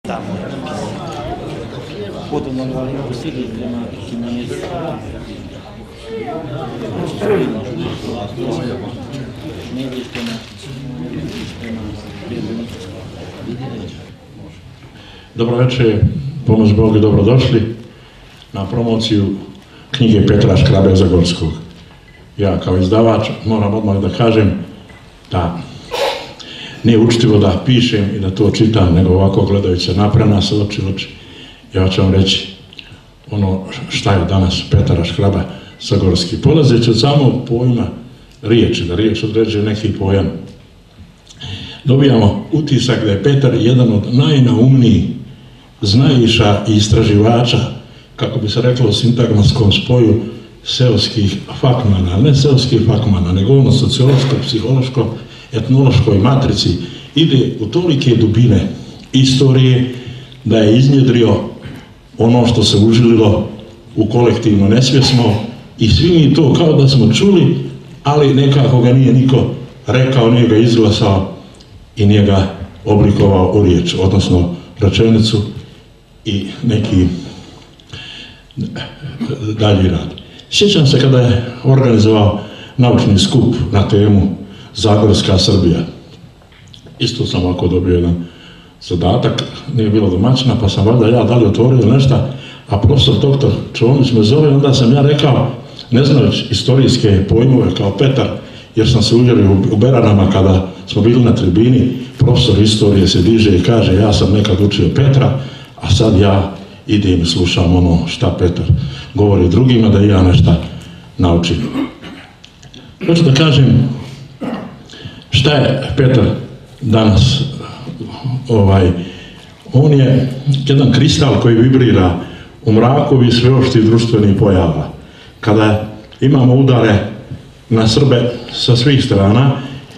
tamo. Potom ga usili prema Himanesu. Dobro večer, pomoć Bogu i dobrodošli na promociju knjige Petra Škrabe Zagorskog. Ja kao izdavač moram odmah da kažem da nije učitivo da pišem i da to čitam, nego ovako gledajući se napred nas oči. Ja ću vam reći ono šta je danas Petar Škraba Zagorski. Polazeći od samog pojma riječi, da riječ određuje neki pojam, dobijamo utisak da je Petar jedan od najnaumnijih znajiša i istraživača, kako bi se reklo u sintagmatskom spoju, seoskih fakmana, ne seoskih fakmana, nego ono sociološko, psihološko, etnološkoj matrici, ide u tolike dubine istorije da je iznjedrio ono što se užililo u kolektivno nesvjesno i svi mi to kao da smo čuli, ali nekako ga nije niko rekao, nije ga izglasao i nije ga oblikovao u riječ, odnosno rečenicu i neki dalji rad. Sjećam se kada je organizovao naučni skup na temu Zagorska Srbija. Isto sam ovako dobio jedan zadatak, nije bilo domaćina, pa sam valjda ja dalje otvorio nešto, a profesor doktor Čomić me zove, onda sam ja rekao, ne znajući istorijske pojmove kao Petar, jer sam se uvjerio u Beranama kada smo bili na tribini, profesor istorije se diže i kaže, ja sam nekad učio Petra, a sad ja idem i slušam ono šta Petar govori drugima, da i ja nešto naučim. Hoću da kažem šta je Petar danas. On je jedan kristal koji vibrira u mraku i sveopštih društvenih pojava. Kada imamo udare na Srbe sa svih strana,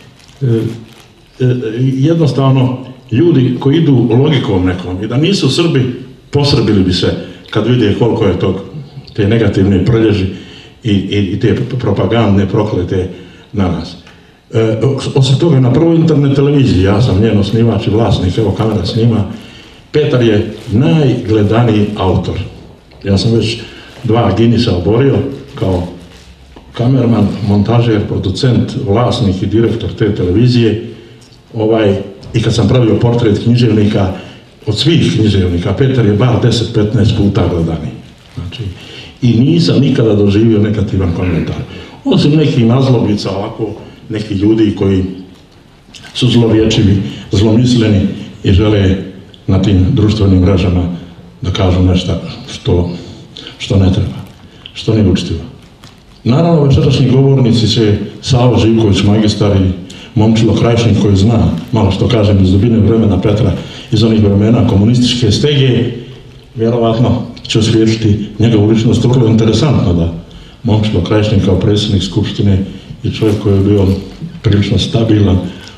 jednostavno ljudi koji idu logikom nekom i da nisu Srbi, posrbili bi se kad vide koliko je te negativne prolježi i te propagandne proklete na nas. Osim toga, na prvoj internet televiziji, ja sam njen osnivač i vlasnik, evo kamera snima, Petar je najgledaniji autor. Ja sam već 2 Guinnessa oborio kao kamerman, montažer, producent, vlasnik i direktor te televizije. I kad sam pravio portret književnika, od svih književnika, Petar je bar 10-15 puta gledaniji. Znači, i nisam nikada doživio negativan komentar. Osim nekih nazlobica, ovako, neki ljudi koji su zlovječivi, zlomisleni i žele na tim društvenim mrežama da kažu nešto što ne treba, što nije učitivo. Naravno, večerašnji govornici će Savo Živković, magistar i Momčilo Krajišnik koji zna malo što kažem iz dubine vremena Petra, iz onih vremena komunističke stege, vjerovatno će osvježiti njegovu ličnost. Vrlo je interesantno da Momčilo Krajišnik kao predsjednik Skupštine i čovjek koji je bio prilično stabilan,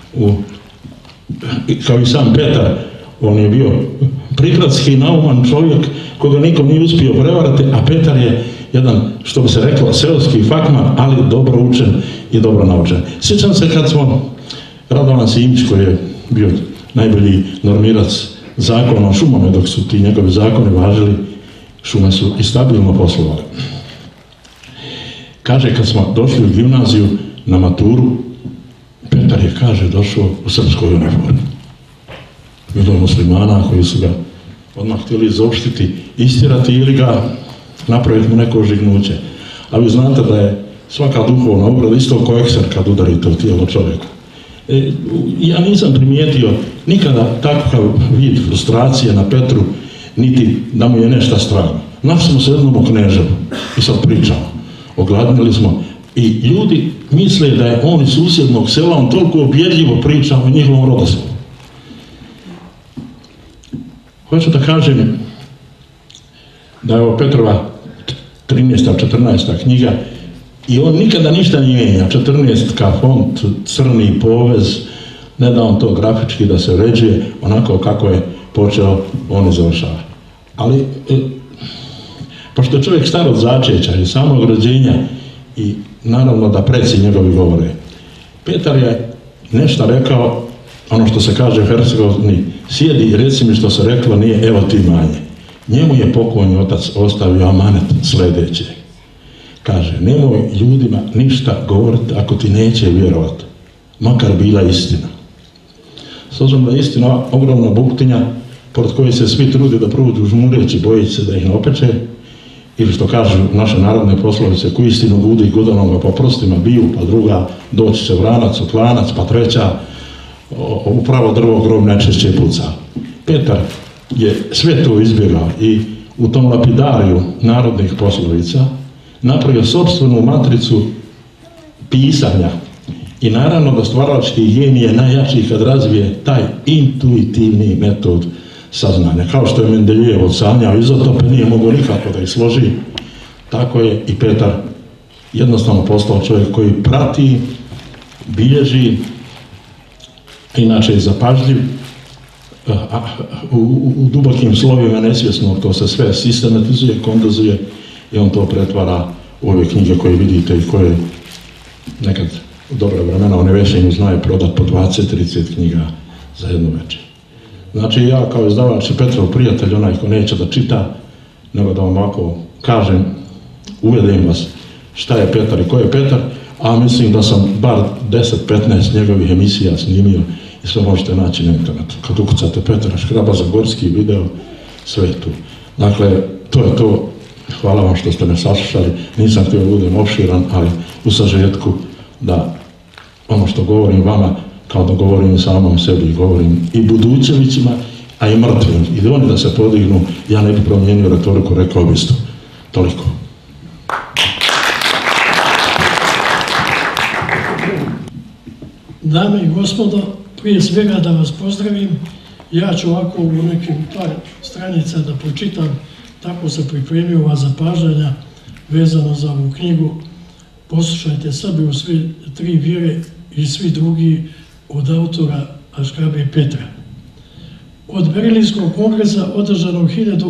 kao i sam Petar, on je bio prigradski nauman čovjek koga nikom nije uspio prevarati, a Petar je jedan, što bi se reklo, seoski fakman, ali dobro učen i dobro naučen. Sjećam se kad smo Radovan Simić, koji je bio najbolji normirac zakona o šumama, dok su ti njegovi zakoni važili, šume su i stabilno poslovale. Kaže, kad smo došli u gimnaziju na maturu, Petar je, kaže, došao u srpskoj uniformi. Bilo je muslimana koji su ga odmah htjeli izopštiti, istirati ili ga napraviti mu neko žignuće. A vi znate da je svaka duhovna obrada isto kao ekser kad udarite u tijelo čovjeka. Ja nisam primijetio nikada takav vid frustracije na Petru, niti da mu je nešto strano. Našli smo se jednom u Kneževu i sad pričamo. Ogladnili smo i ljudi misle da je on iz susjednog sela, on toliko objedljivo priča o njihovom rodoslovu. Hoću da kažem da je ovo Petrova 13. 14. knjiga i on nikada ništa ne mijenja. 14. font, crni povez, ne da on to grafički da se uređuje, onako kako je počeo, on i završava. Ali, pošto je čovjek star od začeća i samog rođenja i naravno da preci njegovi govore, Petar je nešto rekao ono što se kaže u Hercegovini, sjedi i reci mi što se reklo, nije evo ti manje. Njemu je pokojni otac ostavio amanet sljedeće. Kaže, nemoj ljudima ništa govoriti ako ti neće vjerovati, makar bila istina. S obzirom da je istina ogromna buktinja, pored koje se svi trudi da prođu žmureći, bojeći se da ih ne opeče, ili što kažu naše narodne poslovice, ku istinu budi godonoga po prstima biju, pa druga doći će vranac u klanac, pa treća upravo drvo grob najčešće puca. Petar je sve to izbjegao i u tom lapidariju narodnih poslovica napravio sopstvenu matricu pisanja. I naravno da stvaralački genij je najjači kad razvije taj intuitivni metod saznanja. Kao što je Mendeljejev sanjao izotope, nije mogao nikako da ih složi, tako je i Petar jednostavno postao čovjek koji prati, bilježi, inače je zapažljiv, u dubokim slovima nesvjesno to se sve sistematizuje, kondozuje i on to pretvara u ove knjige koje vidite i koje nekad u dobra vremena u Nevešenju znaju prodat po 20-30 knjiga za jednu večer. Znači ja kao izdavač i Petrov prijatelj, onaj ko neće da čita, nego da vam ovako kažem, uvedem vas šta je Petar i ko je Petar, a mislim da sam bar 10-15 njegovih emisija snimio i sve možete naći na internetu. Kad ukucate Petra Škraba Zagorski video, sve je tu. Dakle, to je to. Hvala vam što ste me saslušali. Nisam htio da budem opširan, ali u sažetku da ono što govorim vama, kao da govorim samom sebi i govorim i budućevićima, a i mrtvim. I da oni da se podignu, ja ne bi promijenio retoriku, rekao bi isto. Toliko. Dame i gospodo, prije svega da vas pozdravim. Ja ću ovako u nekim par stranica da pročitam, tako se pripremio ova zapažanja vezano za ovu knjigu. Poslušajte sebi u sve tri vjere i svi drugi od autora Škrabe Petra. Od Berlinskog kongresa održanog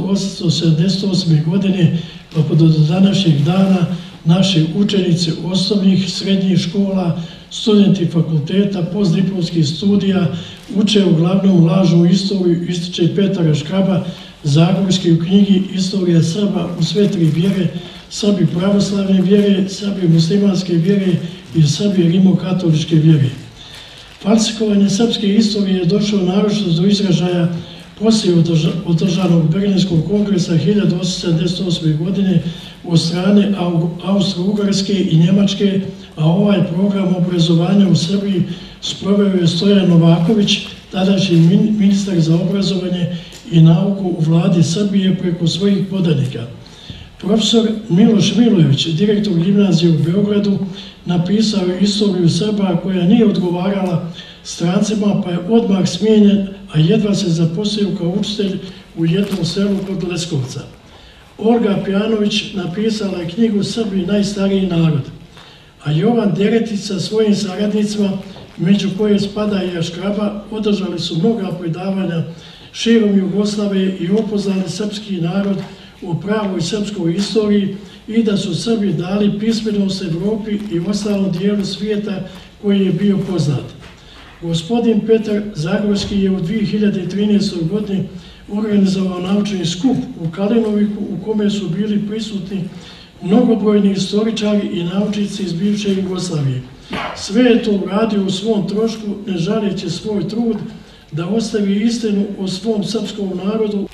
1878. godine pa do današnjeg dana naši učenici osnovnih, srednjih škola, studenti fakulteta, postdiplomskih studija uče uglavnom lažnu istoriju, ističe Petar Škraba Zagorski u knjigi Istorija Srba u sve tri vjere, Srbi pravoslavne vjere, Srbi muslimanske vjere i Srbi rimokatoličke vjere. Falsifikovanje srpske istorije je došlo naročito do izražaja poslije održanog Berlinskog kongresa 1878. godine od strane Austro-Ugarske i Njemačke, a ovaj program obrazovanja u Srbiji sproveo je Stojan Novaković, tadašnji ministar za obrazovanje i nauku u vladi Srbije preko svojih podanika. Profesor Miloš Milojević, direktor gimnazije u Beogradu, napisao je istoriju Srba koja nije odgovarala strancima, pa je odmah smijenjen, a jedva se zaposlio kao učitelj u jednom selu kod Leskovca. Olga Pjanović napisala je knjigu Srbi najstariji narod, a Jovan Deretic sa svojim saradnicima, među koje spada i Škraba, održali su mnoga predavanja širom Jugoslavije i upoznali srpski narod u pravoj srpskoj istoriji i da su Srbi dali pismenost Evropi i ostalom dijelu svijeta koji je bio poznat. Gospodin Petar Zagorski je u 2013. godini organizovao naučni skup u Kalinoviku u kome su bili prisutni mnogobrojni istoričari i naučnici iz bivše Jugoslavije. Sve je to uradio u svom trošku, ne žaleći svoj trud da ostavi istinu o svom srpskom narodu.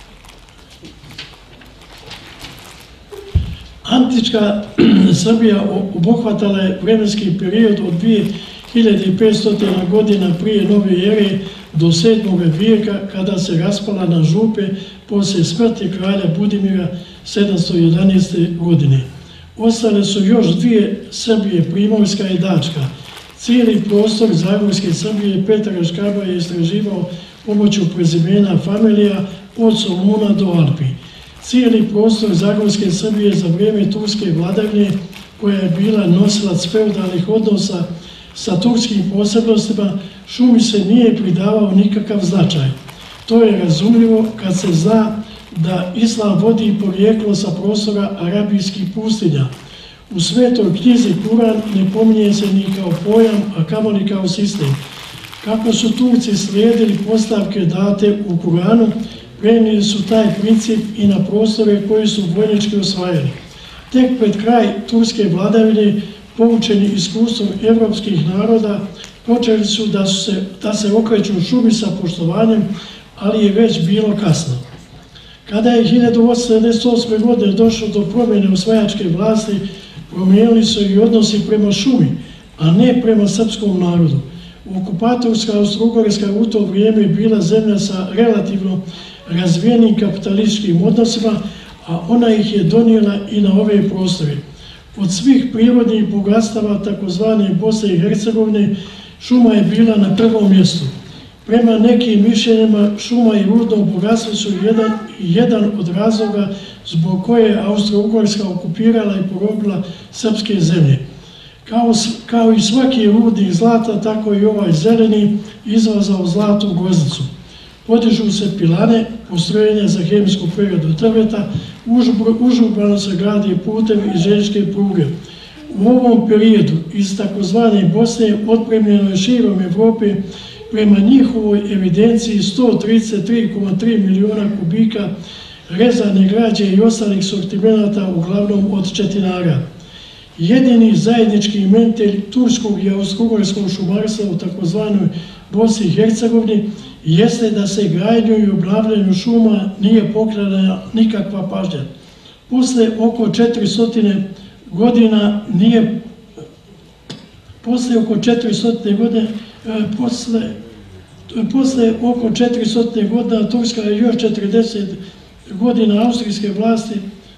Antička Srbija obuhvatala je vremenski period od 2500 godina prije nove ere do 7. vijeka, kada se raspala na župe poslije smrti kralja Budimira 711. godine. Ostale su još dvije Srbije, Primorska i Dačka. Cijeli prostor Zagorske Srbije Petar Škraba je istraživao pomoću prezimena familija od Soluna do Alpi. Cijeli prostor Zagorske Srbije za vrijeme turske vladavine, koja je bila nosilac feudalnih odnosa sa turskim posebnostima, šumi se nije pridavao nikakav značaj. To je razumljivo kad se zna da islam vodi porijeklo sa prostora arabijskih pustinja. U svetoj knjizi Kuran ne pominje se ni kao pojam, a kamoli kao sistem. Kako su Turci slijedili postavke date u Kuranu, prenijeli su taj princip i na prostore koji su vojnički osvajali. Tek pred kraj turske vladavine, poučeni iskustvom evropskih naroda, počeli su da se okreću šumi sa poštovanjem, ali je već bilo kasno. Kada je 1878. godine došlo do promjene osvajačke vlasti, promijenili su i odnosi prema šumi, a ne prema srpskom narodu. Okupatorska Austro-Ugarska u to vrijeme bila zemlja sa relativno razvijenim kapitalističkim odnosima, a ona ih je donijela i na ove prostore. Od svih prirodnih bogatstava takozvane Bosne i Hercegovine, šuma je bila na prvom mjestu. Prema nekim mišljenjima, šuma i rudno bogatstvo su jedan od razloga zbog koje je Austro-Ugarska okupirala i porobila srpske zemlje. Kao i svaki rudnik zlata, tako i ovaj zeleni izvazao zlatnu groznicu. Podižu se pilane, postrojenja za hemijsku preradu drveta, užurbano se gradi putem i željezničke pruge. U ovom periodu iz takozvane Bosne otpremljeno je širom Evrope prema njihovoj evidenciji 133,3 miliona kubika rezane građe i ostalih sortimenata, uglavnom od četinara. Jedini zajednički imenitelj turskog i austro-ugarskog šumarstva u takozvanoj Bosni i Hercegovini jeste da se gradnju i obnavljanju šuma nije poklanjala nikakva pažnja. Posle oko 400 godina Turska je još 40 godina austrijske vlasti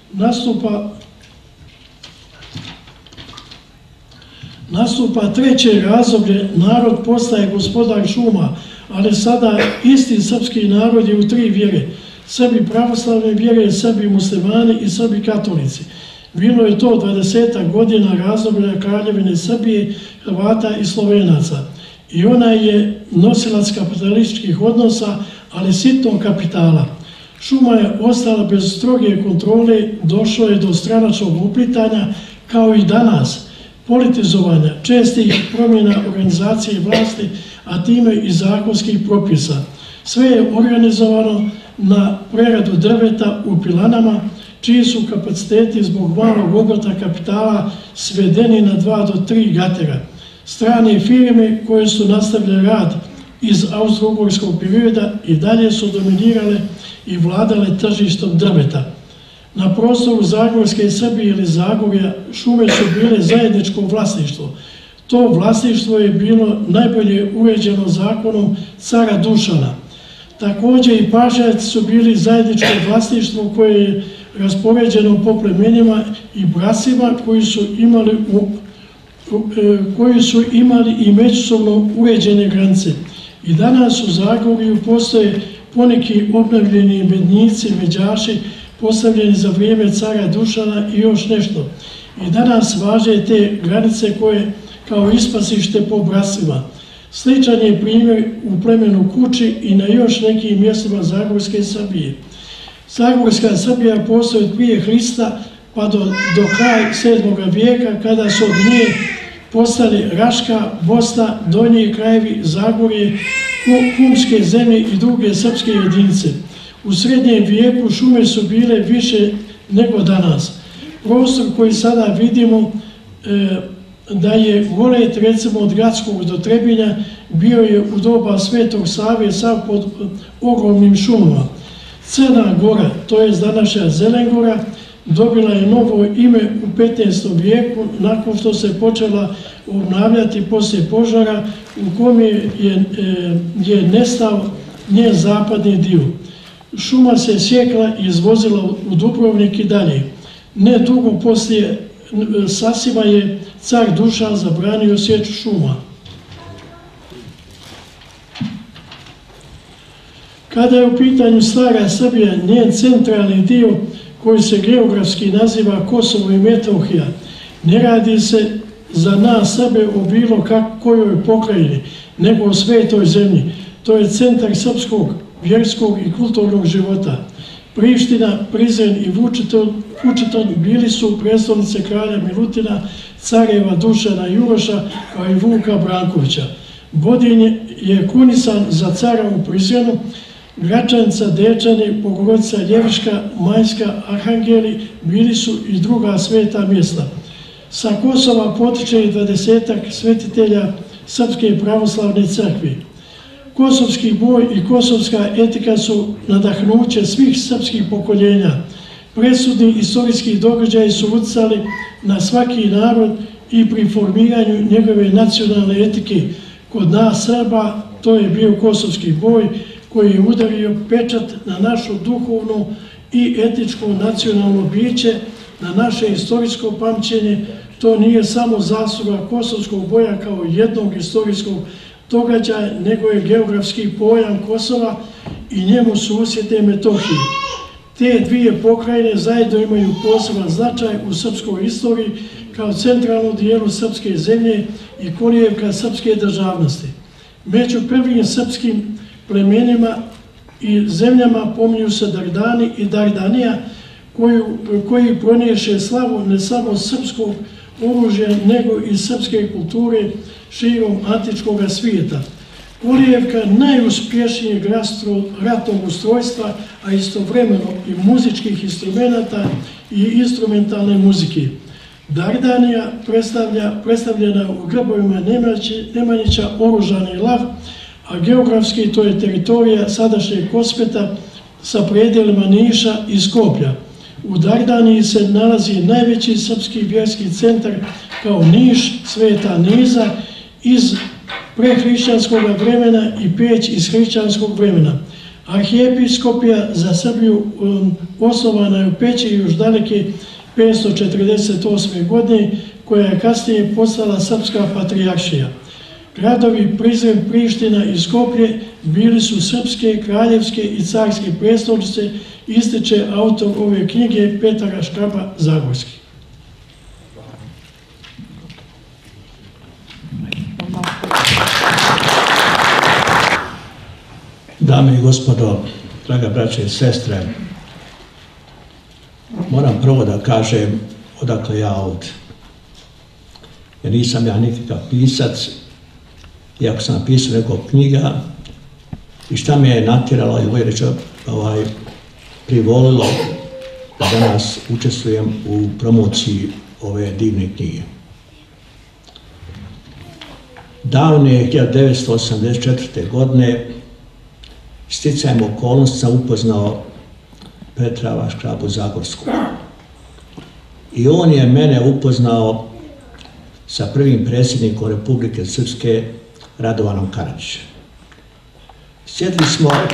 nastupa treće razdoblje, narod postaje gospodar šuma, ali sada isti srpski narod je u tri vjere: Srbi pravoslavne vjere, Srbi muslimani i Srbi katolici. Bilo je to 20 godina razdoblja Kraljevine Srbije, Hrvata i Slovenaca. I ona je nosilac kapitalističkih odnosa, ali sitnog kapitala. Šuma je ostala bez stroge kontrole, došlo je do stranačkog uplitanja, kao i danas, politizovanja, čestih promjena organizacije vlasti, a time i zakonskih propisa. Sve je organizovano na preradu drveta u pilanama, čiji su kapaciteti zbog malog obrta kapitala svedeni na 2 do 3 gatera. Strane firme koje su nastavile rad iz austro-ugarskog perioda i dalje su dominirale i vladale tržištom drveta. Na prostoru Zagorske Srbije ili Zagorja šume su bile zajedničko vlasništvo. To vlasništvo je bilo najbolje uređeno zakonom cara Dušana. Također i pašnjaci su bili zajedničko vlasništvo koje je raspoređeno po plemenima i bracima koji su imali i međusobno uređene granice. I danas u Zagorju postoje poneki obnovljeni mednjici, međaši, postavljeni za vrijeme cara Dušana i još nešto. I danas važe te granice koje kao ispasište po bracima. Sličan je primjer u plemenu Kuči i na još nekim mjestima Zagorske Srbije. Zagorska Srbija postoji od prije Hrista pa do kraja 7. vijeka, kada su od nje postali Raška, Bosna, Donji krajevi, Zagorje, Humske zemlje i druge srpske jedinice. U srednjem vijeku šume su bile više nego danas. Prostor koji sada vidimo da je golet, recimo od Gradskog do Trebinja, bio je u doba Svetog Save sav pod ogromnim šumama. Crna Gora, to je današnja Zelengora, dobila je novo ime u 15. vijeku nakon što se počela obnavljati poslije požara u kome je nestao njen zapadni dio. Šuma se sjekla i izvozila u Dubrovnik i dalje. Ne dugo poslije sasima je car Dušan zabranio sječu šuma. Kada je u pitanju stara Srbija, njen centralni dio koji se geografski naziva Kosovo i Metohija, ne radi se za nas Srbe o bilo kojoj pokrajini, nego o svetoj zemlji. To je centar srpskog, vjerskog i kulturnog života. Priština, Prizren i Vučiton bili su prestolnice kralja Milutina, careva Dušana i Uroša, kao i Vuka Brankovića. Bodin je kunisan za cara u Prizrenu, Gračanica, Dečani, Bogorodica Ljeviška, Majska, Arhangeli bili su i druga sveta mjesta. Sa Kosova potiče i 20-ak svetitelja Srpske pravoslavne crkve. Kosovski boj i kosovska etika su nadahnuće svih srpskih pokoljenja. Presudni istorijski događaji su utjecali na svaki narod i pri formiranju njegove nacionalne etike. Kod nas Srba to je bio kosovski boj koji je udario pečat na našu duhovno i etičko nacionalno biće, na naše istorijsko pamćenje. To nije samo zasluga kosovskog boja kao jednog istorijskog događaja, nego je geografski pojam Kosova i njemu susjedne Metohije. Te dvije pokrajine zajedno imaju poseban značaj u srpskoj istoriji kao centralnom dijelu srpske zemlje i kolijevka srpske državnosti. Među prvim srpskim plemenima i zemljama pominju se Dardani i Dardanija, koji proniješe slavu ne samo srpskog oružja, nego i srpske kulture širom antičkog svijeta. Kolijevka najuspješnijeg ratnog ustrojstva, a istovremeno i muzičkih instrumenta i instrumentalne muzike. Dardanija predstavljena u grbovima Nemanjića oružani lav, a geografski to je teritorija sadašnjeg Kosmeta sa predjelima Niša i Skoplja. U Dardaniji se nalazi najveći srpski vjerski centar kao Niš, Sveta Niza iz prehrišćanskog vremena i Peć iz hrišćanskog vremena. Arhijepiskopija za Srbiju osnovana je u Peći još daleke 548. godine, koja je kasnije postala srpska patrijaršija. Gradovi Prizren, Priština i Skoplje bili su srpske, kraljevske i carske prestolnice, ističe autor ove knjige Petar Škraba Zagorski. Dame i gospodo, draga braće i sestre, moram prvo da kažem odakle ja ovdje. Jer nisam ja nikakav pisac, iako sam napisao nekog knjiga, i šta me je natjeralo i privolilo da danas učestvujem u promociji ove divne knjige. Davne 1984. godine sticajem okolnosti sam upoznao Petra Škrabu Zagorskog. I on je mene upoznao sa prvim predsjednikom Republike Srpske, Radovanom Karadžićem. Sjedli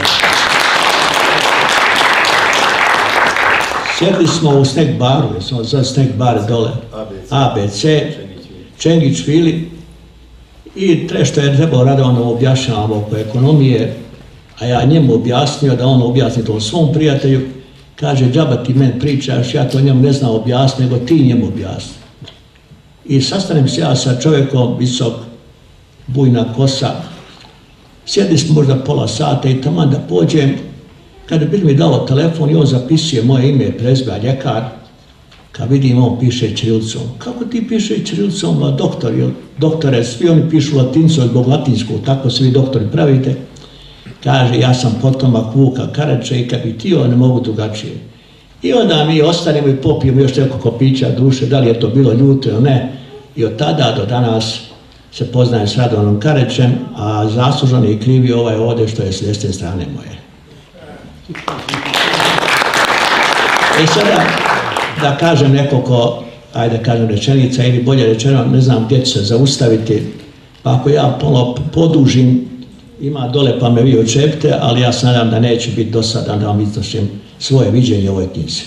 smo u snack baru, jer smo zove snack bar dole, ABC, Čengić Fili, i što je trebalo Radovanu objašnjavamo oko ekonomije, a ja njemu objasnio da on objasni to svom prijatelju, kaže, džaba ti meni pričaš, ja to njemu ne znam objasniti, nego ti njemu objasni. I sastanem se ja sa čovjekom, visok, bujna kosa, sjedli smo možda pola sata i taman da pođem, kada bi mi dao telefon i on zapisuje moje ime, prezime, ljekar, kad vidim on piše ćirilicom. Kako ti piše ćirilicom, doktor, doktore, svi oni pišu latincom zbog latinskog, tako svi doktori pravite. Kaže, ja sam potomak Vuka Karadžića i kad bi tio, ne mogu drugačije. I onda mi ostanemo i popijemo još nekoliko pića duše, da li je to bilo ljuto ili ne. I od tada do danas se poznajem s Radovanom Karadžićem, a zaslužan je i krivi ovaj ovdje što je s desne strane moje. I sada da kažem nekoliko, ajde kažem rečenica, ili bolje rečeno, ne znam gdje ću se zaustaviti, pa ako ja podužim, ima dole pa me vi očepite, ali ja se nadam da neću biti dosadan da vam iznošim svoje viđenje u ovoj knjizi.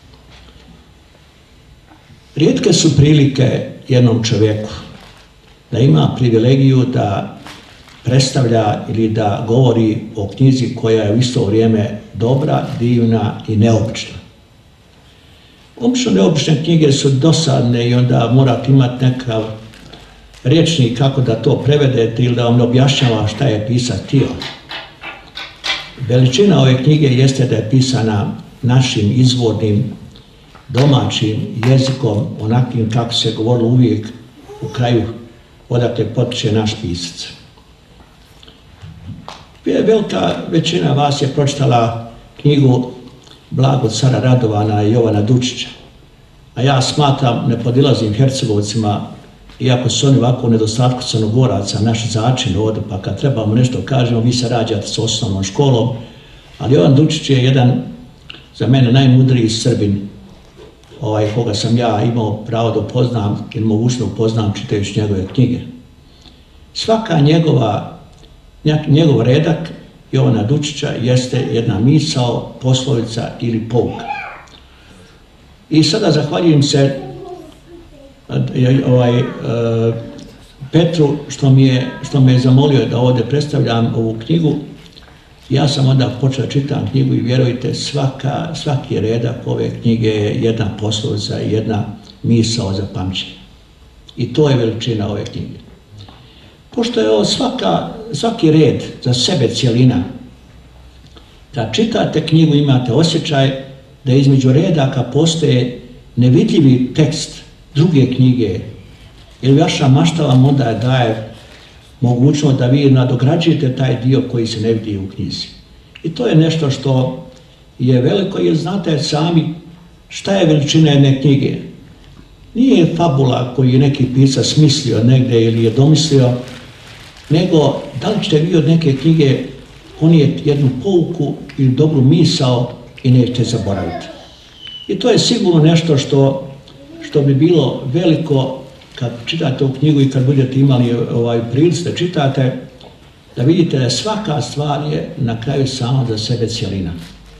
Rijetke su prilike jednom čovjeku da ima privilegiju da predstavlja ili da govori o knjizi koja je u isto vrijeme dobra, divna i neobična. Obično neobične knjige su dosadne i onda morate imati nekav rječnik kako da to prevedete ili da vam ne objašnjava šta je pisac htio. Veličina ove knjige jeste da je pisana našim izvornim domaćim jezikom, onakvim kako se govorilo uvijek u kraju odakle potiče naš pisac. Velika većina vas je pročitala knjigu Blago cara Radovana i Jovana Dučića. A ja smatram, ne podilazim Hercegovcima, iako su oni ovako u nedostatku Crnogoraca, naši začini ovdje, pa kad trebamo nešto kažemo, vi se rađate s osnovnom školom, ali Jovan Dučić je jedan, za mene, najmudriji Srbin, koga sam ja imao pravo da upoznam ili mogućno upoznam čitajući njegove knjige. Svaka njegov redak Jovana Dučića jeste jedna misao, poslovica ili pouka. I sada zahvaljujem se Petru što me je zamolio da ovdje predstavljam ovu knjigu. Ja sam onda počeo čitam knjigu i vjerujte, svaki redak ove knjige je jedna poslovica i jedna misao za pamćenje. I to je veličina ove knjige. Pošto je ovo svaki red za sebe cjelina, kad čitate knjigu imate osjećaj da između redaka postoje nevidljivi tekst druge knjige, jer vaša mašta vam onda daje mogućnost da vi nadograđujete taj dio koji se ne vidi u knjizi. I to je nešto što je veliko, jer znate sami šta je veličina jedne knjige. Nije fabula koju je neki pisac smislio negdje ili je domislio, nego da li ćete vi od neke knjige ponijeti jednu pouku ili dobru misao i nećete zaboraviti. I to je sigurno nešto što bi bilo veliko kad čitate ovu knjigu i kad budete imali prilici da čitate, da vidite da svaka stvar je na kraju sama za sebe cjelina.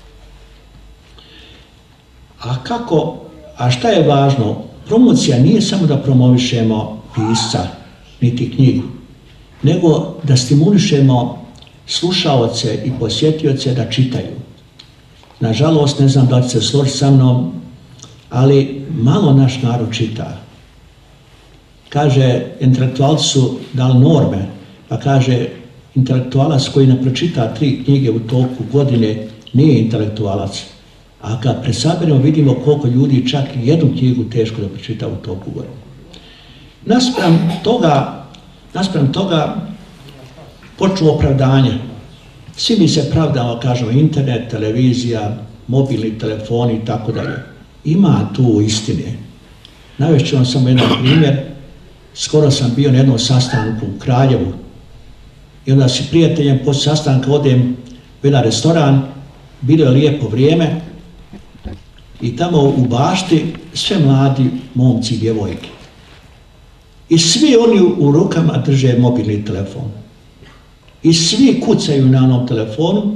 A šta je važno? Promocija nije samo da promovišemo pisca, niti knjigu, nego da stimulišemo slušaoce i posjetioce da čitaju. Nažalost, ne znam da li se složiti sa mnom, ali malo naš narod čita. Kaže, intelektualci su dali norme, pa kaže, intelektualac koji ne pročita 3 knjige u toku godine nije intelektualac. A kad presaberemo vidimo koliko ljudi čak i jednu knjigu teško da pročita u toku godine. Naspram toga počnu opravdanja. Svi mi se pravdamo, kažemo, internet, televizija, mobilni telefoni i tako dalje. Ima tu istine. Navešću vam samo jedan primjer. Skoro sam bio na jednom sastanku u Kraljevu i onda si prijateljem posle sastanka odem u jedan restoran, bilo je lijepo vrijeme i tamo u bašti sve mladi momci i djevojke. I svi oni u rukama drže mobilni telefon. I svi kucaju na onom telefonu.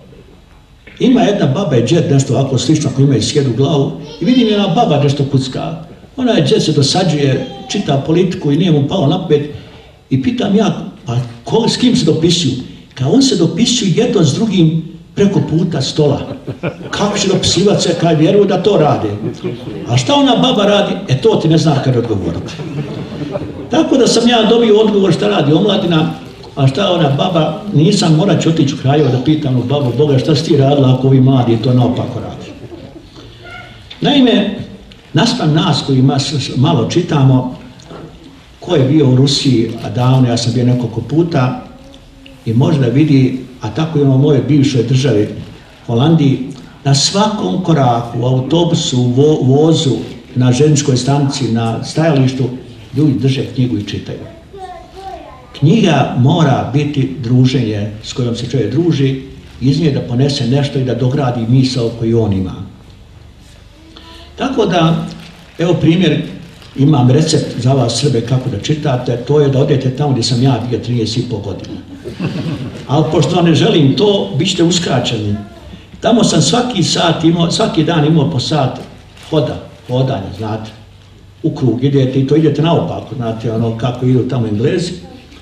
Ima jedna baba i džed nešto ovako slično ako imaju sjedu glavu i vidim jedna baba nešto kucka. Ona je džed se dosađuje, čita politiku i nije mu palo na pamet i pitam ja, pa s kim se dopisuju? Kao on se dopisuju jedno s drugim preko puta stola. Kako će dopisivati se kad vjeruju da to rade? A šta ona baba radi? To ti ne znam kad odgovoriti. Tako da sam ja dobio odgovor šta radi omladina, a šta ona baba, nisam, morat ću otići u Kraljevo da pitam u babu Boga šta si ti radila ako ovi mladi to naopako radi. Naime, naspram nas koji malo čitamo, ko je bio u Rusiji, a davno ja sam bio nekoliko puta i možda vidi, a tako imamo u mojoj bivšoj državi Holandiji, na svakom koraku, u autobusu, u vozu, na željezničkoj stanici, na stajalištu, ljudi drže knjigu i čitaju. Knjiga mora biti druženje s kojom se čovjek druži, iz nje da ponese nešto i da dogradi misao koju on ima. Tako da, evo primjer, imam recept za vas Srbe kako da čitate, to je da odete tamo gdje sam ja bio 13,5 godina. Ali pošto ne želim to, bit ćete uskraćeni. Tamo sam svaki dan imao po sat hodanja, znate. U krug idete i to idete naopako, znate, ono kako idu tamo Englezi.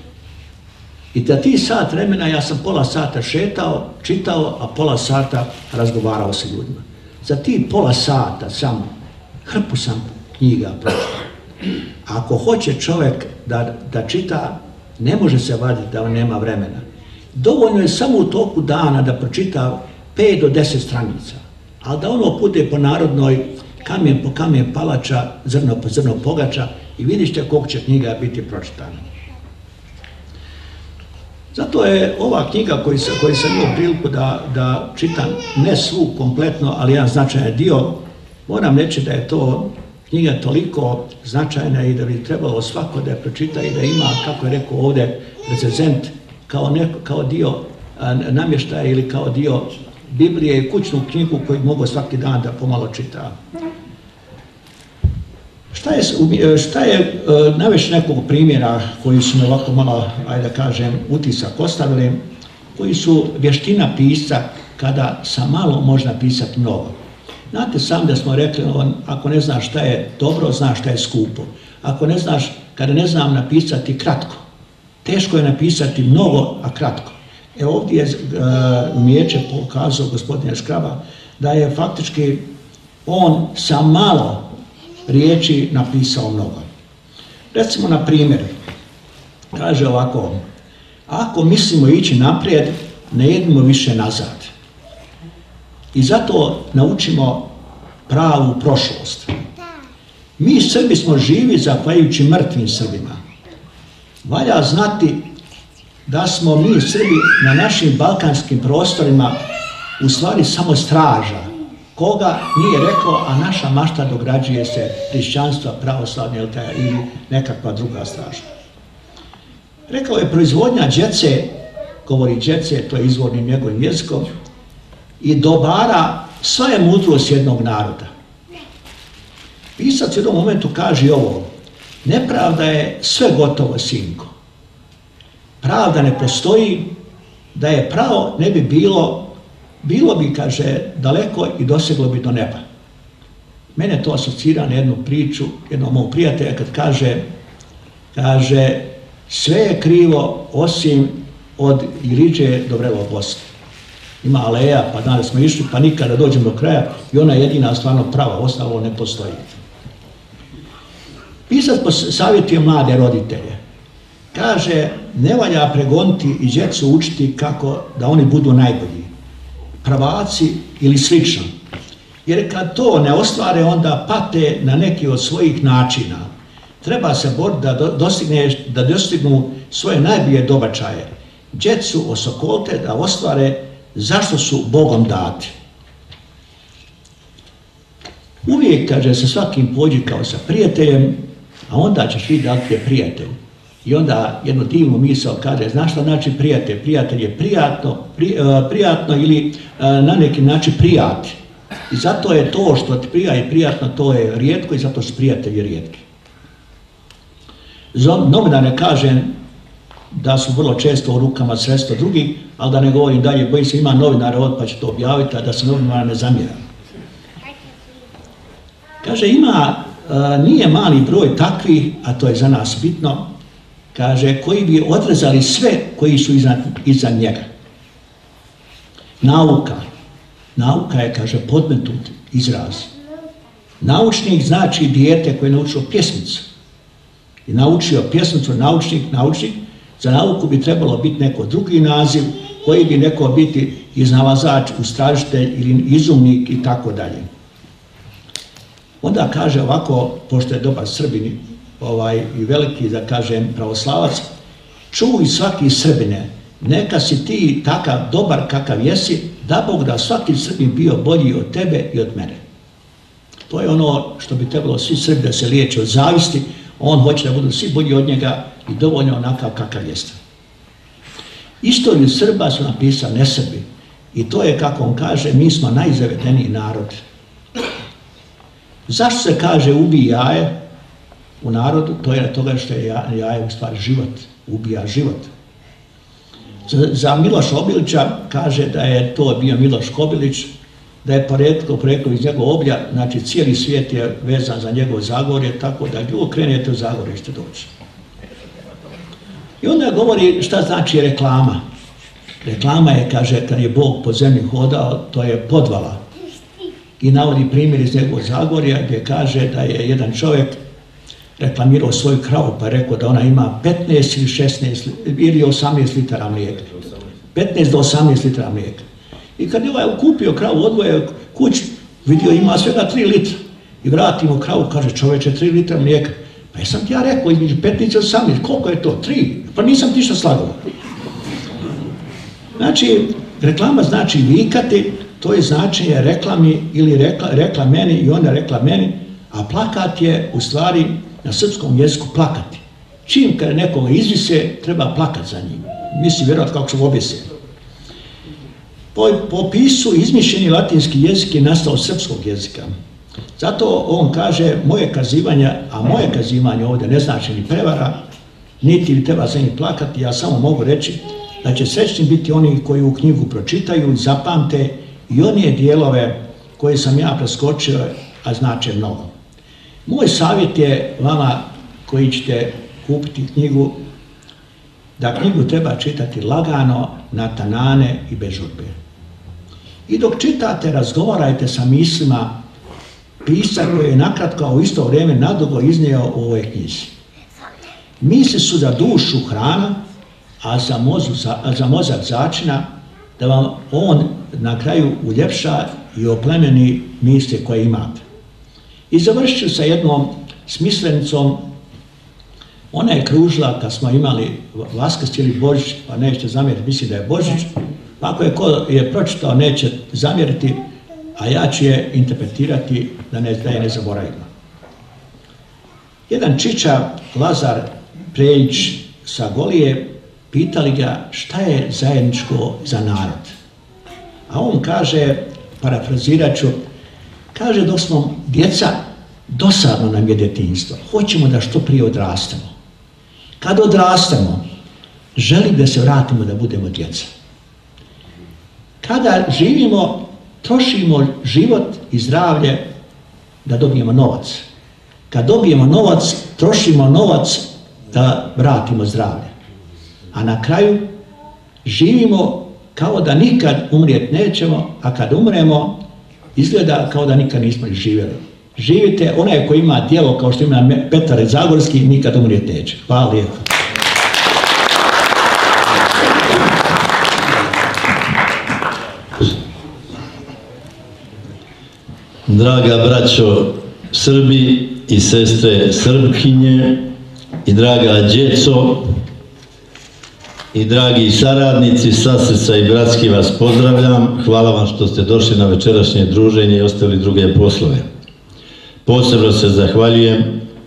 I da ti sat vremena ja sam pola sata šetao, čitao, a pola sata razgovarao sa ljudima. Za ti pola sata samo hrpu sam knjiga pročitao. Ako hoće čovjek da čita, ne može se vaditi da on nema vremena. Dovoljno je samo u toku dana da pročita 5 do 10 stranica, ali da ono bude po narodnoj kamen po kamen palača, zrno po zrno pogača i vidište koliko će knjiga biti pročitana. Zato je ova knjiga koju sam imao priliku da čitam, ne svu kompletno, ali jedan značajan dio, moram reći da je to knjiga toliko značajna i da bi trebalo svako da je pročita i da ima, kako je rekao ovdje recenzent, kao dio namještaja ili kao dio Biblije i kućnu knjigu koju mogu svaki dan da pomalo čita. Šta je navešći nekog primjera koji su me ovako malo, ajde da kažem, utisak ostavili, koji su vještina pisca kada sa malo može napisati mnogo. Znate sam da smo rekli, ako ne znaš šta je dobro, znaš šta je skupo. Ako ne znaš, kada ne znam napisati kratko, teško je napisati mnogo, a kratko. Ovdje je umijeće pokazao gospodin Škraba da je faktički on sa malo riječi napisao mnogo. Recimo, na primjer, kaže ovako: ako mislimo ići naprijed, ne idemo više nazad. I zato naučimo pravu prošlost. Mi Srbi smo živi zahvaljujući mrtvim Srbima. Valja znati da smo mi Srbi na našim balkanskim prostorima u stvari samo straža. Koga nije rekao, a naša mašta dograđuje se hrišćanstva, pravoslavlja ili nekakva druga straža. Rekao je proizvodnja djece, govori djece, to je izvornim njegovim jezikom, i dobara, sva je mudrost jednog naroda. Pisac u jednom momentu kaže ovo: nepravda je sve gotovo, sinko. Pravda ne postoji, da je pravo ne bi bilo bi, kaže, daleko i doseglo bi do neba. Mene to asocira na jednu priču jednog mog prijatelja kad kaže sve je krivo osim od Iriđe do Vrelo Bosne. Ima aleja, pa danas smo išli, pa nikada dođemo do kraja i ona je jedina stvarno prava, ostalo ne postoji. Pisac savjetuje mlade roditelje. Kaže, ne valja pregoniti i djecu učiti kako da oni budu najbolji, pravaci ili slično. Jer kad to ne ostvare, onda pate na neki od svojih načina. Treba se boriti da dostignu svoje najbolje dobačaje. Djecu osokolte da ostvare zašto su Bogom dati. Uvijek, kaže, sa svakim pođi kao sa prijateljem, a onda ćeš vidjeti da li ti je prijatelj. I onda jednu divnu misao kaže, znaš šta znači prijatelj? Prijatelj je prijatno ili na neki način prijati. I zato je to što ti prija i prijatno, to je rijetko i zato su prijatelji rijetki. Za novinare kažem da su vrlo često u rukama sredstva drugih, ali da ne govorim dalje, bojim se ima novinara ovdje pa će to objaviti, a da se novinara ne zamjera. Kaže, nije mali broj takvih, a to je za nas bitno, kaže, koji bi odrezali sve koji su iza njega. Nauka je, kaže, podmetnut izraz. Naučnik znači dijete koje je naučilo pjesmicu. I naučio pjesmicu, naučnik, za nauku bi trebalo biti neko drugi naziv, koji bi neko biti iznalazač, istražitelj ili izumnik i tako dalje. Onda kaže ovako, pošto je dobar Srbin i veliki, da kažem, pravoslavac, čuj svaki Srbine, neka si ti takav dobar kakav jesi, da Bog da svaki Srbin bio bolji od tebe i od mene. To je ono što bi trebalo svi Srbi da se liječe od zavisti, on hoće da budu svi bolji od njega i dovoljno onakav kakav jeste. Istoriju Srba su napisali nesrbi i to je, kako on kaže, mi smo najzavedeniji narod. Zašto se kaže ubij jaje u narodu? To je toga što je jaje u stvari život, ubija život. Za Miloša Obilića kaže da je to bio Miloš Kobilić, da je poreklo iz njegov oblja, znači cijeli svijet je vezan za njegov Zagorje, tako da gdje krenete u Zagorje ćete doći. I onda govori šta znači reklama. Reklama je, kaže, kad je Bog po zemlji hodao, to je podvala. I navodi primjer iz njegovog Zagorja gdje kaže da je jedan čovjek reklamirao svoju kravu pa je rekao da ona ima 15 ili 16 ili 18 litara mlijeka. 15 do 18 litara mlijeka. I kad je ovaj kupio kravu, odvoje kući, vidio ima svega 3 litra. I vratimo kravu, kaže, čoveče, 3 litra mlijeka. Pa jesam ti ja rekao, između 15 i 18, koliko je to? 3? Pa nisam ti što slagao. Znači, reklama znači vikati, to je značenje rekla mi ili rekla meni i ona rekla meni, a plakat je u stvari na srpskom jeziku plakati. Čim kada nekoga izvise, treba plakat za njim. Misli vjerojatno kako se objese. Po opisu izmišljeni latinski jezik je nastao od srpskog jezika. Zato on kaže moje kazivanje, a moje kazivanje ovdje ne znači ni prevara, niti li treba za njih plakati, ja samo mogu reći da će srećni biti oni koji u knjigu pročitaju i zapamte i one dijelove koje sam ja preskočio, a znače mnogo. Moj savjet je vama koji ćete kupiti knjigu, da knjigu treba čitati lagano, natanane i bez žurbe. I dok čitate, razgovarajte sa mislima pisca koji je nakratko, a u isto vrijeme nadugo iznio u ovoj knjizi. Misli su za dušu hrana, a za mozak začina, da vam on na kraju uljepša i oplemeni misli koje imate. I završit ću sa jednom smislenicom. Ona je kružila kad smo imali Vaskrs ili Božić, pa nećete zamjeriti, misli da je Božić. Ako je ko je pročitao, neće zamjeriti, a ja ću je interpretirati da je ne zaboravimo. Jedan čiča, Lazar Prejić sa Golije, pitali ga šta je zajedničko za narod. A on kaže, parafrazirat ću, kaže dok smo djeca, dosadno nam je djetinjstvo, hoćemo da što prije odrastemo. Kad odrastemo, želim da se vratimo da budemo djeca. Kada živimo, trošimo život i zdravlje da dobijemo novac. Kad dobijemo novac, trošimo novac da vratimo zdravlje. A na kraju živimo kao da nikad umrijeti nećemo, a kad umremo, izgleda kao da nikad nismo živjeli. Živite, onaj koji ima djelo kao što ima Petar Zagorski, nikad umrijeti neće. Hvala lijepo. Draga braćo Srbi i sestre Srbkinje i draga djeco i dragi saradnici, sa srca i bratski vas pozdravljam. Hvala vam što ste došli na večerašnje druženje i ostavili druge poslove. Posebno se zahvaljujem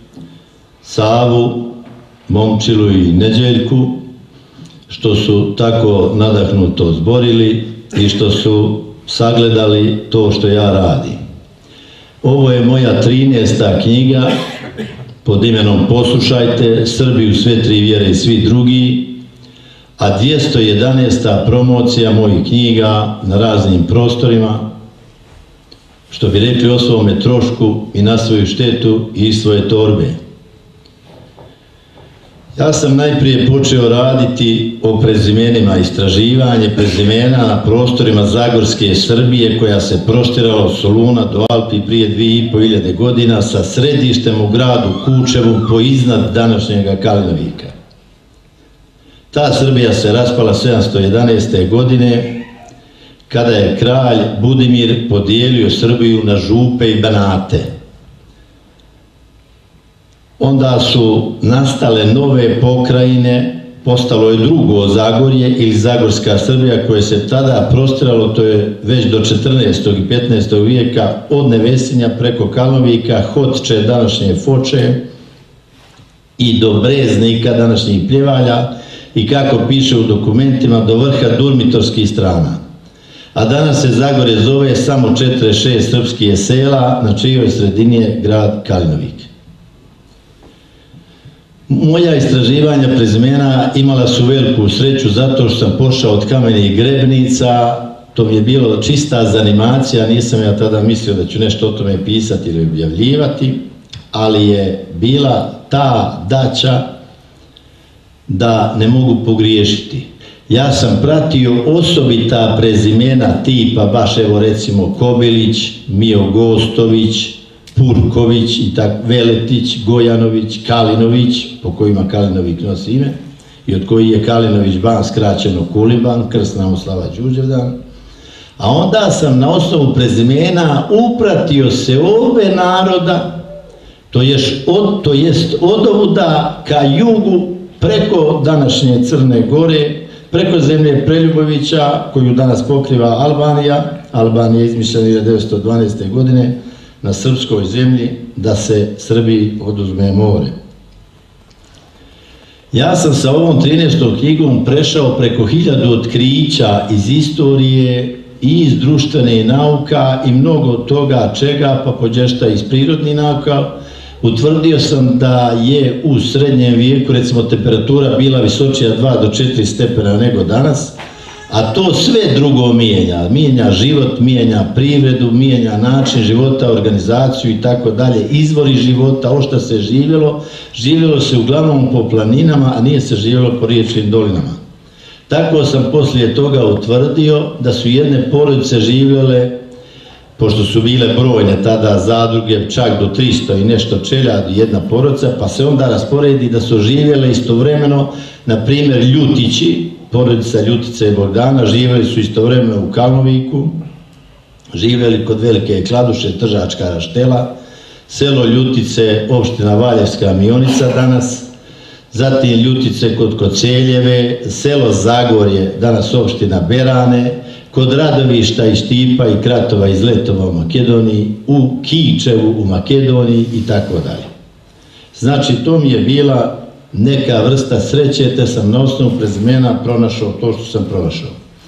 Savu, Momčilu i Neđeljku što su tako nadahnuto zborili i što su sagledali to što ja radim. Ovo je moja 13. knjiga pod imenom Poslušajte, Srbi u sve tri vjere i svi drugi, a 211. promocija mojih knjiga na raznim prostorima, što bi rekli o svome trošku i na svoju štetu i iz svoje torbe. Ja sam najprije počeo raditi o prezimenima, istraživanje prezimena na prostorima Zagorske Srbije koja se prostirala od Soluna do Alpi prije 2500 godina sa središtem u gradu Kučevu poiznad današnjega Kalinovika. Ta Srbija se raspala 711. godine kada je kralj Budimir podijelio Srbiju na župe i banate. Onda su nastale nove pokrajine, postalo je drugo Zagorje ili Zagorska Srbija koje se tada prostiralo, to je već do 14. i 15. vijeka, od Nevesinja preko Kalnovika, Hotče, današnje Foče i do Breznika, današnjih Pljevalja i kako piše u dokumentima do vrha Durmitorskih strana. A danas se Zagorje zove samo 46 srpskih sela na čijoj sredini je grad Kalinovik. Moja istraživanja prezimena imala su veliku sreću zato što sam pošao od kamenih grebnica, to mi je bilo čista zanimacija, nisam ja tada mislio da ću nešto o tome pisati ili objavljivati, ali je bila ta daća da ne mogu pogriješiti. Ja sam pratio osobita prezimena tipa, baš evo recimo Kobilić, Mijo Gostović, Purković, Veletić, Gojanović, Kalinović, po kojima Kalinovik nosi ime, i od koji je Kalinović ban skraćeno Kuliban, krst Namoslava Đurđevdan. A onda sam na osnovu prezimena upratio se obe naroda, to jest odovuda ka jugu preko današnje Crne Gore, preko zemlje Preljubovića, koju danas pokriva Albanija. Albanija je izmišljena 1912. godine na srpskoj zemlji da se Srbiji oduzme more. Ja sam sa ovom 13. knjigom prešao preko 1000 otkrića iz istorije i iz društvenih nauka i mnogo toga čega, pa pođešta iz prirodnih nauka. Utvrdio sam da je u srednjem vijeku, recimo, temperatura bila visočija 2 do 4 stepena nego danas, a to sve drugo mijenja. Mijenja život, mijenja privredu, mijenja način života, organizaciju i tako dalje. Izvori života, o što se živjelo se uglavnom po planinama, a nije se živjelo po riječnim dolinama. Tako sam poslije toga utvrdio da su jedne porodice živjele, pošto su bile brojne tada zadruge, čak do 300 i nešto čeljadi jedna porodica, pa se onda rasporedi da su živjele istovremeno, na primjer, Ljutići, porodica Ljutice i Bogdana, živjeli su istovremeno u Kalnoviku, živjeli kod Velike Kladuše, Tržačka Raštela, selo Ljutice, opština Valjevska Mionica danas, zatim Ljutice kod Koceljeve, selo Zagorje, danas opština Berane, kod Radovišta i Štipa i Kratova iz Letova u Makedoniji, u Kičevu u Makedoniji i tako dalje. Znači, to mi je bila neka vrsta sreće, te sam na osnovu prezimena pronašao to što sam pronašao.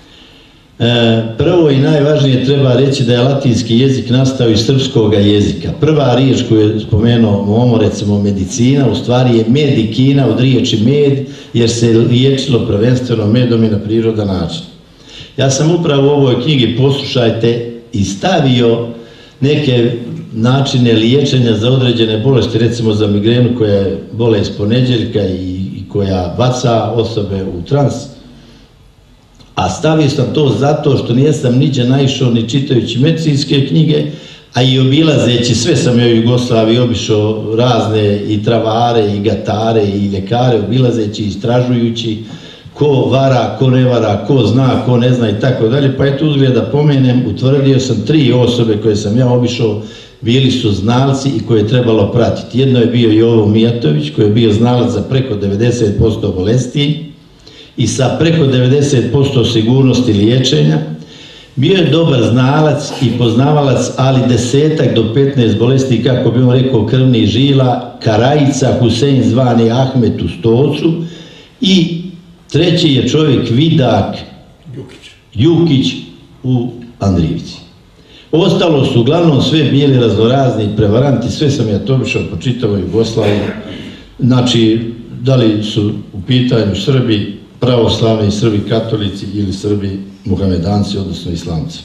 Prvo i najvažnije treba reći da je latinski jezik nastao iz srpskog jezika. Prva riječ koju je spomenuo Momo, recimo medicina, u stvari je medikina od riječi med, jer se liječilo prvenstveno medom i na prirodan način. Ja sam upravo u ovoj knjigi, poslušajte, i stavio neke načine liječenja za određene bolesti, recimo za migrenu koja je bolest ponedjeljka i koja baca osobe u trans. A stavio sam to zato što nijesam niđe naišao ni čitajući medicinske knjige, a i obilazeći, sve sam je u Jugoslaviji obišao razne i travare i gatare i ljekare, obilazeći, istražujući ko vara, ko ne vara, ko zna, ko ne zna i tako dalje. Pa eto, uzgled da pomenem, utvrdio sam 3 osobe koje sam ja obišao, bili su znalci i koje je trebalo pratiti. Jedno je bio Jovo Mijatović, koji je bio znalac za preko 90% bolesti i sa preko 90% sigurnosti liječenja. Bio je dobar znalac i poznavalac, ali 10 do 15 bolesti, kako bi on rekao, krvnih žila, Karajica Husein zvani Ahmet u Stocu, i treći je čovjek Vidak Jukić u Andrijici. Ostalo su uglavnom sve bili raznorazni prevaranti, sve sam ja to obišao po čitavoj Jugoslaviji. Znači, da li su u pitanju Srbi pravoslavni, Srbi katolici ili Srbi muhamedanci, odnosno islamci.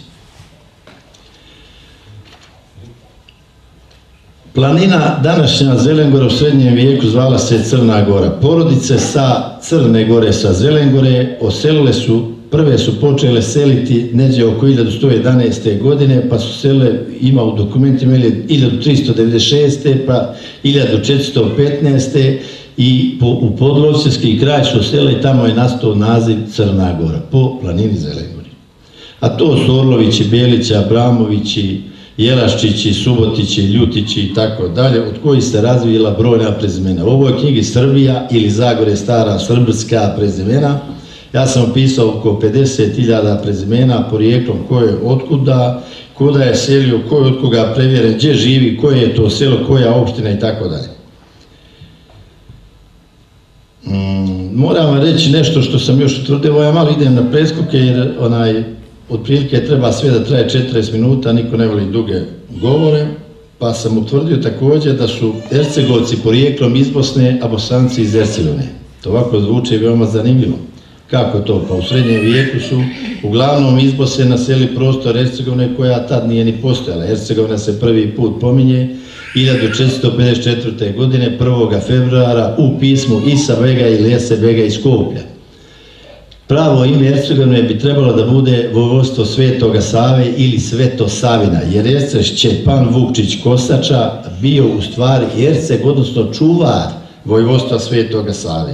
Planina današnja Zelengora u srednjem vijeku zvala se Crna Gora. Porodice sa Crne Gore, sa Zelengore, oselile su, prve su počele seliti neđe oko 1111. godine, pa su selile, ima u dokumentima 1396. pa 1415. i u Podlovčevski kraj su selili i tamo je nastao naziv Crna Gora, po planini Zelengori. A to su Orlovići, Bjelići, Abramovići, Jelaščići, Subotići, Ljutići i tako dalje, od kojih se razvijela brojna prezimena. U ovoj knjigi Srbija ili Zagore stara srbska prezimena, ja sam opisao oko 50.000 prezimena, porijeklom ko je otkuda, kuda je selio, ko je od koga prevjeren, gdje živi, koje je to selo, koja opština i tako dalje. Moram vam reći nešto što sam još utvrdio, ja malo idem na preskoke jer otprilike treba sve da traje 40 minuta, niko ne voli duge govore, pa sam utvrdio također da su Hercegovci porijeklom iz Bosne, a Bosanci iz Hercegovine. To ovako zvuči veoma zanimljivo. Kako to? Pa u srednjem vijeku su uglavnom iz Bosne naseli prostor Hercegovine koja tad nije ni postojala. Hercegovina se prvi put pominje 1454. godine, 1. februara, u pismu Isa Bega ili Ese Bega iz Skoplja. Pravo ime Hercegovine bi trebalo da bude vojvodstvo Svetoga Save ili Svetosavina, jer Herceg Šćepan Vukčić Kosača bio u stvari Herceg, odnosno čuvar vojvodstva Svetoga Save.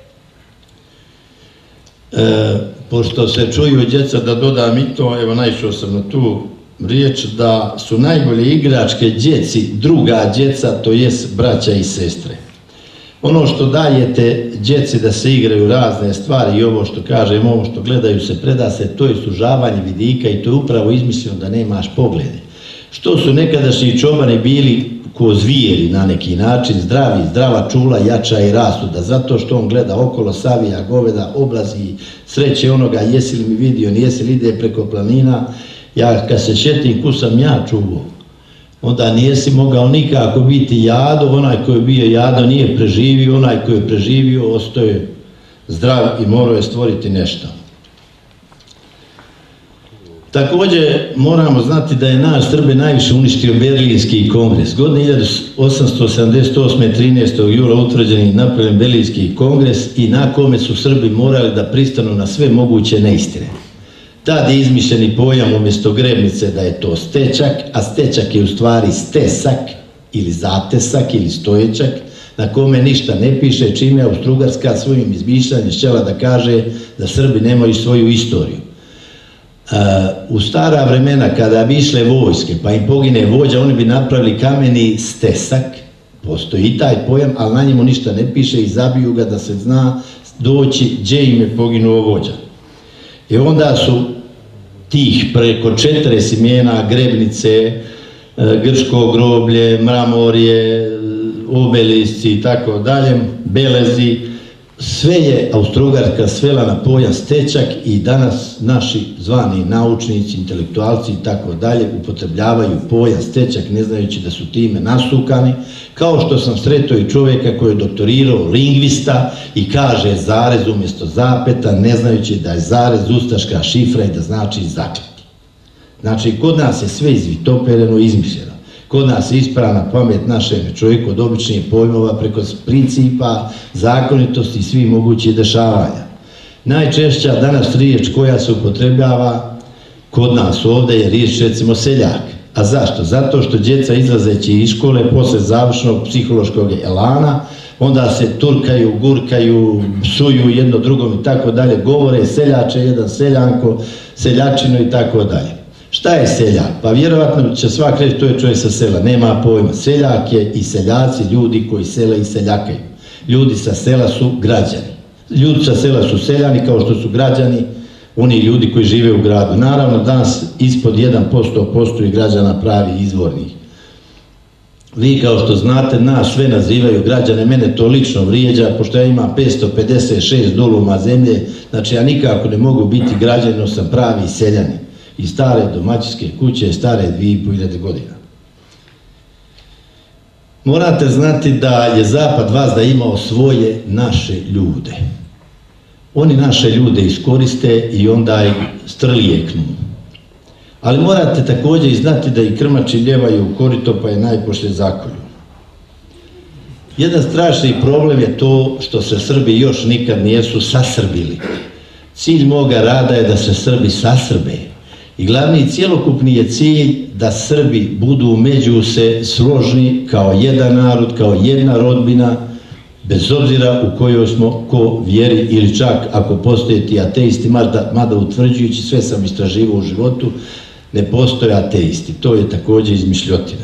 Pošto se čuju djeca, da dodam i to, evo naišao sam na tu riječ, da su najbolje igračke djeci druga djeca, to jest braća i sestre. Ono što dajete djeci da se igraju razne stvari i ovo što kažem, ovo što gledaju se, preda se, to je sužavanje vidika i to je upravo izmišljeno da nemaš poglede. Što su nekadašnji čobani bili ko zvijeri na neki način, zdrava čula, jača i rastu, da zato što on gleda okolo, savija, goveda, oblazi, sreće onoga, jesi li mi vidio, nijesi li ide preko planina, ja kad se šetim ku sam ja čuvao, onda nijesi mogao nikako biti jado, onaj koji je bio jado nije preživio, onaj koji je preživio ostaje zdrav i morao je stvoriti nešto. Također moramo znati da je naš Srbe najviše uništio Berlinski kongres. Godine 1878. 13. jula utvrđen i napravljen Berlinski kongres i na kome su Srbi morali da pristanu na sve moguće neistine. Tad je izmišljeni pojam umjesto grebnice da je to stečak, a stečak je u stvari stesak ili zatesak ili stojećak na kome ništa ne piše, čime je Austrougarska svojim izmišljanjem htjela da kaže da Srbi nemaju svoju istoriju. U stara vremena kada bi išle vojske pa im pogine vođa, oni bi napravili kameni stesak, postoji i taj pojam, ali na njemu ništa ne piše i zabiju ga da se zna doći gdje im je poginuo vođa. I onda su tih preko 40 imena, Grebnice, Grčko groblje, Mramorje, obelisci i tako dalje, belezi, sve je Austrougarska svela na pojam stečak i danas naši zvani naučnici, intelektualci i tako dalje upotrebljavaju pojam stečak ne znajući da su time nasukani, kao što sam sretao i čovjeka koji je doktorirao lingvista i kaže zarez umjesto zapeta ne znajući da je zarez ustaška šifra i da znači zakleti. Znači kod nas je sve izvitopereno i izmišljeno. Kod nas je ispravna pamet našem čovjeku od običnih pojmova preko principa, zakonitosti i svih mogućih dešavanja. Najčešća danas riječ koja se upotrebljava kod nas ovdje je riječ recimo seljak. A zašto? Zato što djeca izlazeći iz škole posle završnog psihološkog elana onda se turkaju, gurkaju, psuju jedno drugom i tako dalje, govore seljače, jedan seljanko, seljačino i tako dalje. Šta je seljak? Pa vjerovatno će svak reći to je čovjek sa sela, nema pojma. Seljak je i seljaci, ljudi koji sele i seljakaju. Ljudi sa sela su građani. Ljudi sa sela su seljani kao što su građani oni ljudi koji žive u gradu. Naravno danas ispod 1% postoji građana pravi izvornih. Vi kao što znate nas sve nazivaju građane, mene to lično vrijeđa, pošto ja imam 556 duluma zemlje, znači ja nikako ne mogu biti građanin, sam pravi seljanin. I stare domaćinske kuće, stare 2500 godina. Morate znati da je Zapad vazda imao svoje naše ljude. Oni naše ljude iskoriste i onda ih strlijeknu. Ali morate također i znati da i krmači ljevaju u korito pa je najposlije zakolju. Jedan strašni problem je to što se Srbi još nikad nijesu sasrbili. Cilj moga rada je da se Srbi sasrbe. I glavni i cjelokupni je cilj da Srbi budu među se složni kao jedan narod, kao jedna rodbina, bez obzira u kojoj smo ko vjeri ili čak ako postoje ti ateisti, mada utvrđujući sve sam istraživao u životu, ne postoje ateisti. To je također izmišljotina.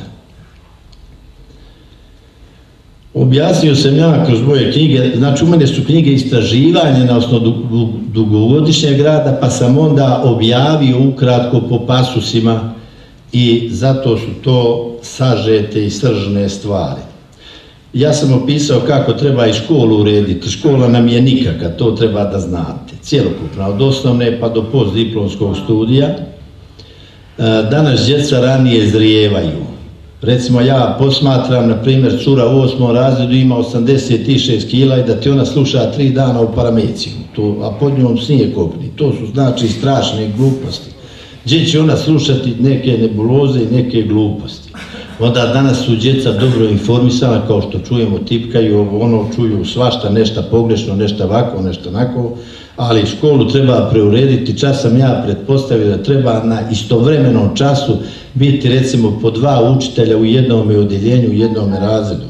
Objasnio sam ja kroz moje knjige, znači u mene su knjige istraživanja na osnovu dugogodišnjeg rada, pa sam onda objavio ukratko po pasusima i zato su to sažete i sržne stvari. Ja sam opisao kako treba i školu urediti. Škola nam je nikakva, to treba da znate. Cjelokupna, od osnovne pa do postdiplomskog studija. Danas djeca ranije zrijevaju. Recimo ja posmatram, na primjer, cura u 8. razredu ima 86 kila i da ti ona sluša 3 dana u parameciju, a pod njom snije kopni. To su znači strašne gluposti. Gdje će ona slušati neke nebuloze i neke gluposti? Onda danas su djeca dobro informisana, kao što čujemo, tipkaju, ono čuju svašta, nešto pogrešno, nešto ovako, nešto onako, ali školu treba preurediti. Čas sam ja pretpostavio da treba na istovremenom času biti recimo po 2 učitelja u jednom odjeljenju, u jednom razredu.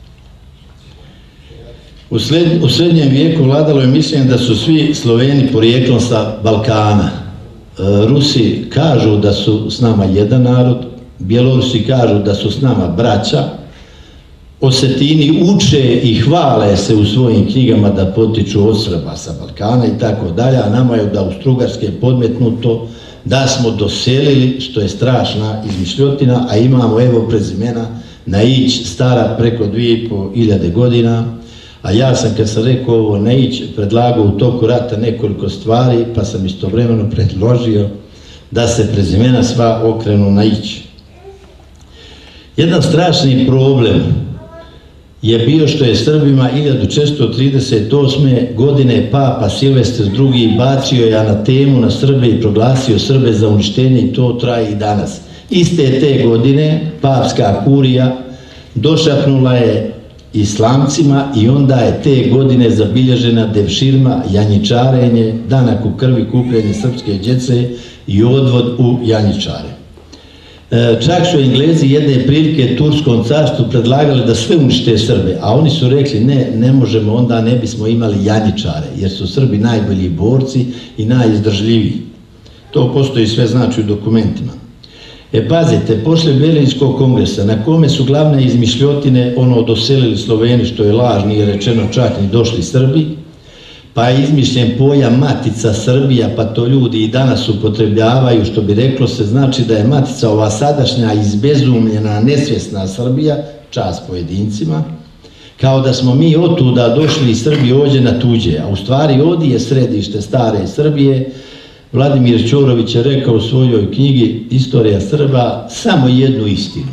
U srednjem vijeku vladalo je mišljenje da su svi Sloveni porijeklom sa Balkana. Rusi kažu da su s nama jedan narod, Bjelorusi kažu da su s nama braća, Osetini uče i hvale se u svojim knjigama da potiču od Srba sa Balkana i tako dalje, a nama je od Austrougarske podmetnuto da smo doselili, što je strašna izmišljotina, a imamo evo prezimena Naić, stara preko 2500 godina, a ja sam kad sam rekao ovo Naić predlagao u toku rata nekoliko stvari, pa sam istovremeno predložio da se prezimena sva okrenu Naić. Jedan strašni problem je bio što je Srbima 1438. godine Papa Silvestar II. Bacio je anatemu na Srbe i proglasio Srbe za uništenje i to traje i danas. Iste te godine papska kurija došapnula je islamcima i onda je te godine zabilježena devširma, janjičarenje, danak u krvi, kupljenje srpske djece i odvod u janjičare. Čak su Englezi jedne prilike Turskom carstvu predlagali da sve unište Srbe, a oni su rekli ne možemo, onda ne bismo imali janjičare, jer su Srbi najbolji borci i najizdržljiviji. To postoji sve znači u dokumentima. Pazite, poslije Berlinskog kongresa, na kome su glavne izmišljotine doselili Sloveni, što je laž, nije rečeno čak ni došli Srbi, pa je izmišljen pojam Matica Srbija, pa to ljudi i danas upotrebljavaju, što bi reklo se znači da je Matica ova sadašnja izbezumljena, nesvjesna Srbija, čast pojedincima, kao da smo mi otuda došli iz Srbije ovdje na tuđe, a u stvari ovdje je središte stare Srbije. Vladimir Ćorović je rekao u svojoj knjigi Istorija Srba samo jednu istinu.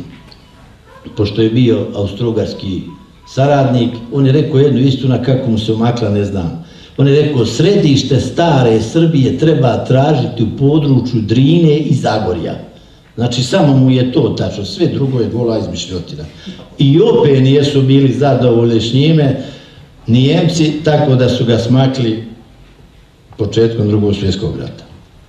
Pošto je bio austrougarski saradnik, on je rekao jednu istinu, kako mu se umakla ne znam. On je rekao, središte stare Srbije treba tražiti u području Drine i Zagorja. Znači, samo mu je to tačno, sve drugo je gola izmišljotina. I opet nisu bili zadovoljni s njime Nijemci, tako da su ga smakli početkom Drugog svjetskog rata.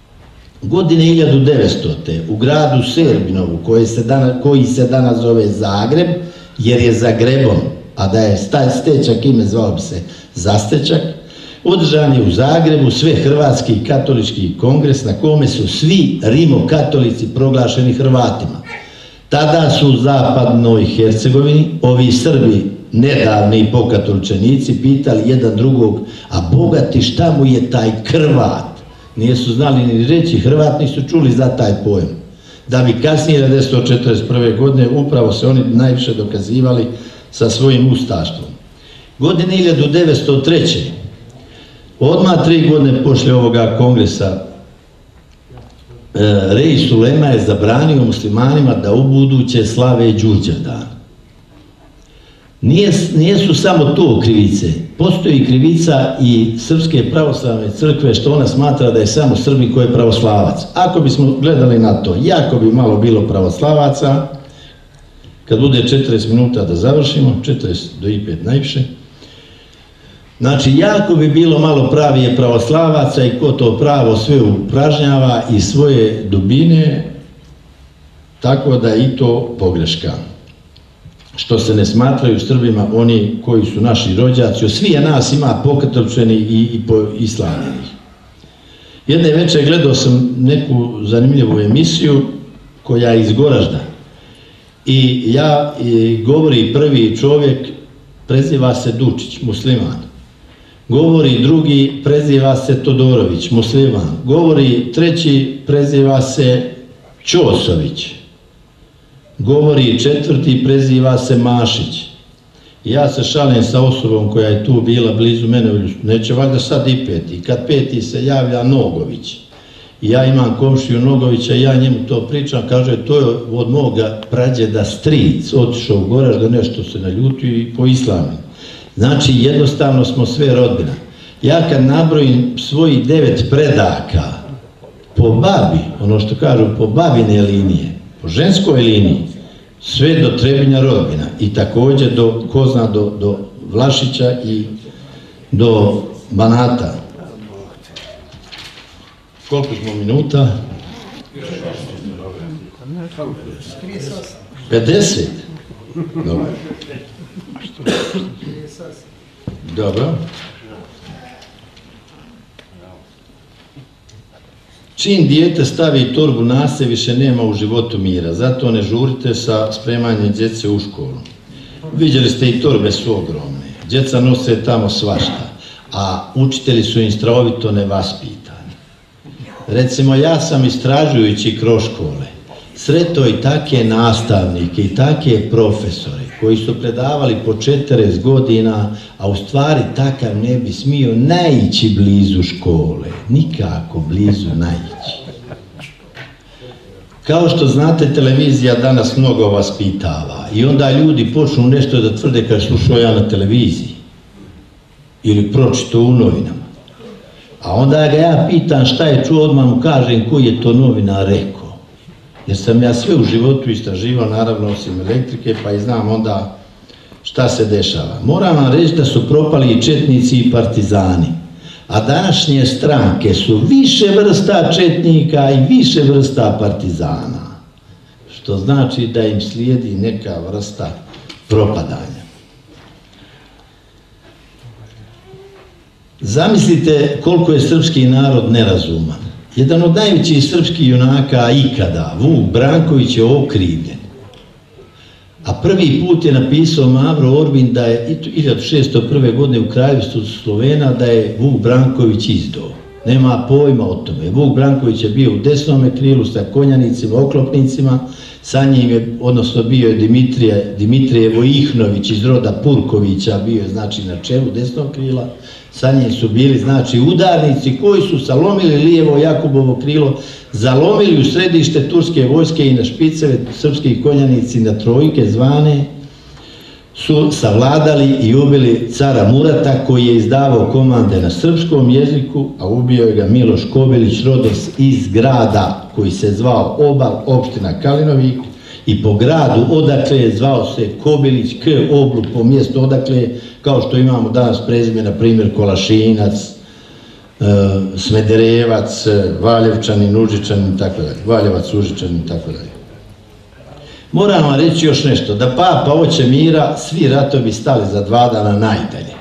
Godine 1900. u gradu Serbinovu, koji se danas zove Zagreb, jer je Zagrebom, a da je Stečak ime zvao bi se Zastečak, održan je u Zagrebu svehrvatski katolički kongres na kome su svi rimokatolici proglašeni Hrvatima. Tada su u zapadnoj Hercegovini ovi Srbi, nedavni pokatoličenici, pitali jedan drugog, a bogati šta mu je taj Hrvat? Nisu znali ni reći Hrvat, nisu čuli za taj pojam. Da bi kasnije 1941. godine upravo se oni najviše dokazivali sa svojim ustaštvom. Godine 1903. Odmah 3 godine poslije ovoga kongresa Rej Sulema je zabranio muslimanima da ubuduće slave Đurđevdan. Nijesu samo to krivice, postoji krivica i Srpske pravoslavne crkve što ona smatra da je samo Srbi koji je pravoslavac. Ako bismo gledali na to, jako bi malo bilo pravoslavaca, kad bude 40 minuta da završimo, 40 do i 5 najviše, znači jako bi bilo malo pravije pravoslavaca i ko to pravo sve upražnjava iz svoje dubine, tako da je i to pogreška. Što se ne smatraju Srbima oni koji su naši rođaci, od svih nas ima pokatoličeni i islamljenih. Jedne večer gledao sam neku zanimljivu emisiju koja je iz Goražda i govori prvi čovjek, preziva se Dučić, musliman. Govori drugi, preziva se Todorović, musliman. Govori treći, preziva se Ćosović. Govori četvrti, preziva se Mašić. Ja se šalim sa osobom koja je tu bila blizu mene, neće valjda sad i peti. Kad peti se javlja Nogović. Ja imam komšiju Nogovića i ja njemu to pričam, kaže to je od moga prađeda stric, otišao u Goražda, nešto se naljutio i po islamu. Znači jednostavno smo sve rodbina. Ja kad nabrojim svojih 9 predaka po babi, ono što kažu po babine linije, po ženskoj liniji, sve do Trebinja rodbina i također do Kozna, do Vlašića i do Banata. Koliko smo minuta? 50? Dobro. Dobro. Čim dijete stavi torbu na se, više nema u životu mira. Zato ne žurite sa spremanjem djece u školu. Vidjeli ste i torbe su ogromne, djeca nose tamo svašta, a učitelji su im strahovito nevaspitani. Recimo, ja sam istražujući kroz škole sretao i take nastavnike i take profesore koji su predavali po 40 godina, a u stvari takav ne bi smio naići blizu škole, nikako blizu naići. Kao što znate, televizija danas mnogo vaspitava i onda ljudi počnu nešto da tvrde kad slušao ja na televiziji ili pročito u novinama. A onda ga ja pitam šta je čuo, odmah mu kažem koji je to novinar rekao. Jer sam ja sve u životu istraživao, naravno osim elektrike, pa i znam onda šta se dešava. Moram vam reći da su propali i četnici i partizani. A današnje stranke su više vrsta četnika i više vrsta partizana. Što znači da im slijedi neka vrsta propadanja. Zamislite koliko je srpski narod nerazuman. Jedan od najvećih srpskih junaka ikada, Vuk Branković, je okrivljen. A prvi put je napisao Mavro Orbin da je 1601. godine u Kraljevstvu Slovena da je Vuk Branković izdao. Nema pojma o tome. Vuk Branković je bio u desnome krilu sa konjanicima, oklopnicima, sa njim je, odnosno bio je Dimitrije Vojihnović iz roda Purkovića, bio je znači na čelu desnog krila, sa njim su bili znači udarnici koji su salomili lijevo Jakubovo krilo, zalomili u središte turske vojske i na špiceve srpskih konjanici na trojke zvane su savladali i ubili cara Murata koji je izdavao komande na srpskom jeziku, a ubio je ga Miloš Kobilić, rodos iz grada koji se zvao Obal, opština Kalinovik, i po gradu odakle je zvao se Kobilić K. Oblu, po mjestu odakle, kao što imamo danas prezime, na primjer Kolašinac, Smederevac, Valjevčanin, Užičanin, tako dalje, Valjevac, Užičanin, tako dalje. Moram vam reći još nešto, da papa hoće mira, svi ratovi stali za 2 dana najdalje.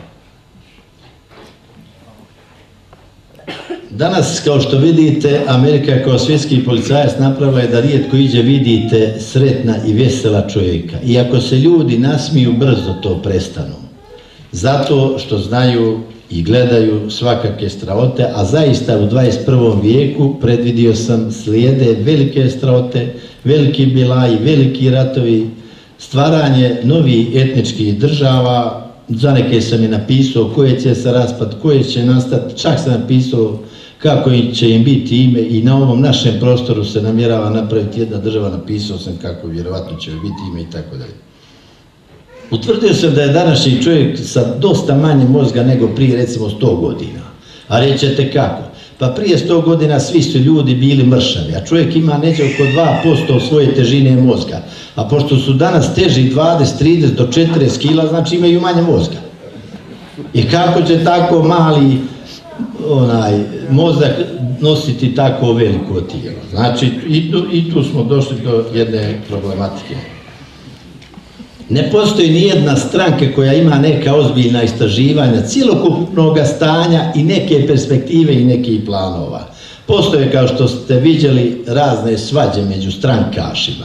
Danas, kao što vidite, Amerika kao svjetski policajac napravila je da rijetko iđe vidite sretna i vesela čovjeka. I ako se ljudi nasmiju, brzo to prestanu. Zato što znaju i gledaju svakake strahote, a zaista u 21. vijeku predvidio sam slijede velike strahote, veliki bilaji, veliki ratovi, stvaranje novih etničkih država. Za neke sam i napisao koje će se raspad, koje će nastati, čak sam napisao kako će im biti ime i na ovom našem prostoru se namjerava napraviti jedna država, napisao sam kako vjerovatno će biti ime i tako dalje. Utvrdio sam da je današnji čovjek sa dosta manje mozga nego prije recimo 100 godina. A rećete kako? Pa prije 100 godina svi su ljudi bili mršavi, a čovjek ima neće oko 2% svoje težine mozga. A pošto su danas teži 20, 30 do 40 kila, znači imaju manje mozga. I kako će tako mali mozak nositi tako veliko tijelo? Znači i tu smo došli do jedne problematike. Ne postoji ni jedna stranka koja ima neka ozbiljna istraživanja cjelokupnog stanja i neke perspektive i nekih planova. Postoje, kao što ste vidjeli, razne svađe među strankašima.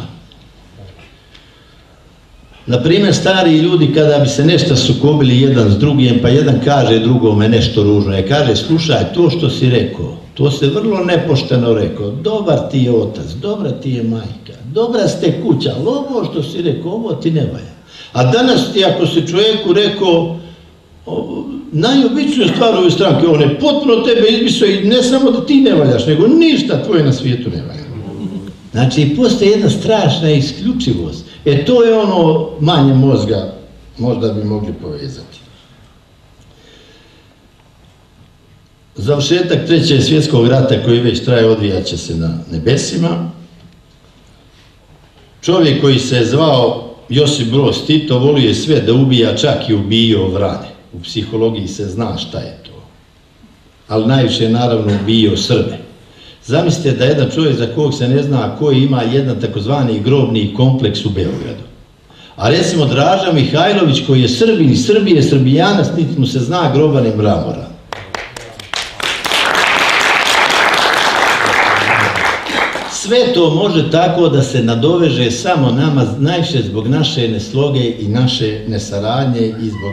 Naprimjer, stari ljudi kada bi se nešto sukobili jedan s drugim, pa jedan kaže drugome nešto ružno, je kaže, slušaj, to što si rekao, to se vrlo nepošteno rekao, dobar ti je otac, dobra ti je majka, dobra ste kuća, ali ovo što si rekao, ovo ti ne valja. A danas ti, ako si čovjeku rekao najobičniju stvar ove stranke, on je potpuno tebe izmislio i ne samo da ti ne valjaš, nego ništa tvoje na svijetu ne valja. Znači, postoji jedna strašna isključivost. To je ono manje mozga, možda bi mogli povezati. Završetak 3. svjetskog rata koji već traje, odvijat će se na nebesima. Čovjek koji se je zvao Josip Broz Tito volio je sve da ubija, čak i ubijao vrane. U psihologiji se zna šta je to. Ali najviše je naravno ubijao Srbe. Zamislite da jedan čovjek za kojeg se ne zna koji ima jedan takozvani grobni kompleks u Beogradu. A recimo Draža Mihajlović koji je Srbin iz Srbije, Srbijanac, niti mu se zna groban i mramora. Sve to može tako da se nadoveže samo nama, najviše zbog naše nesloge i naše nesaradnje i zbog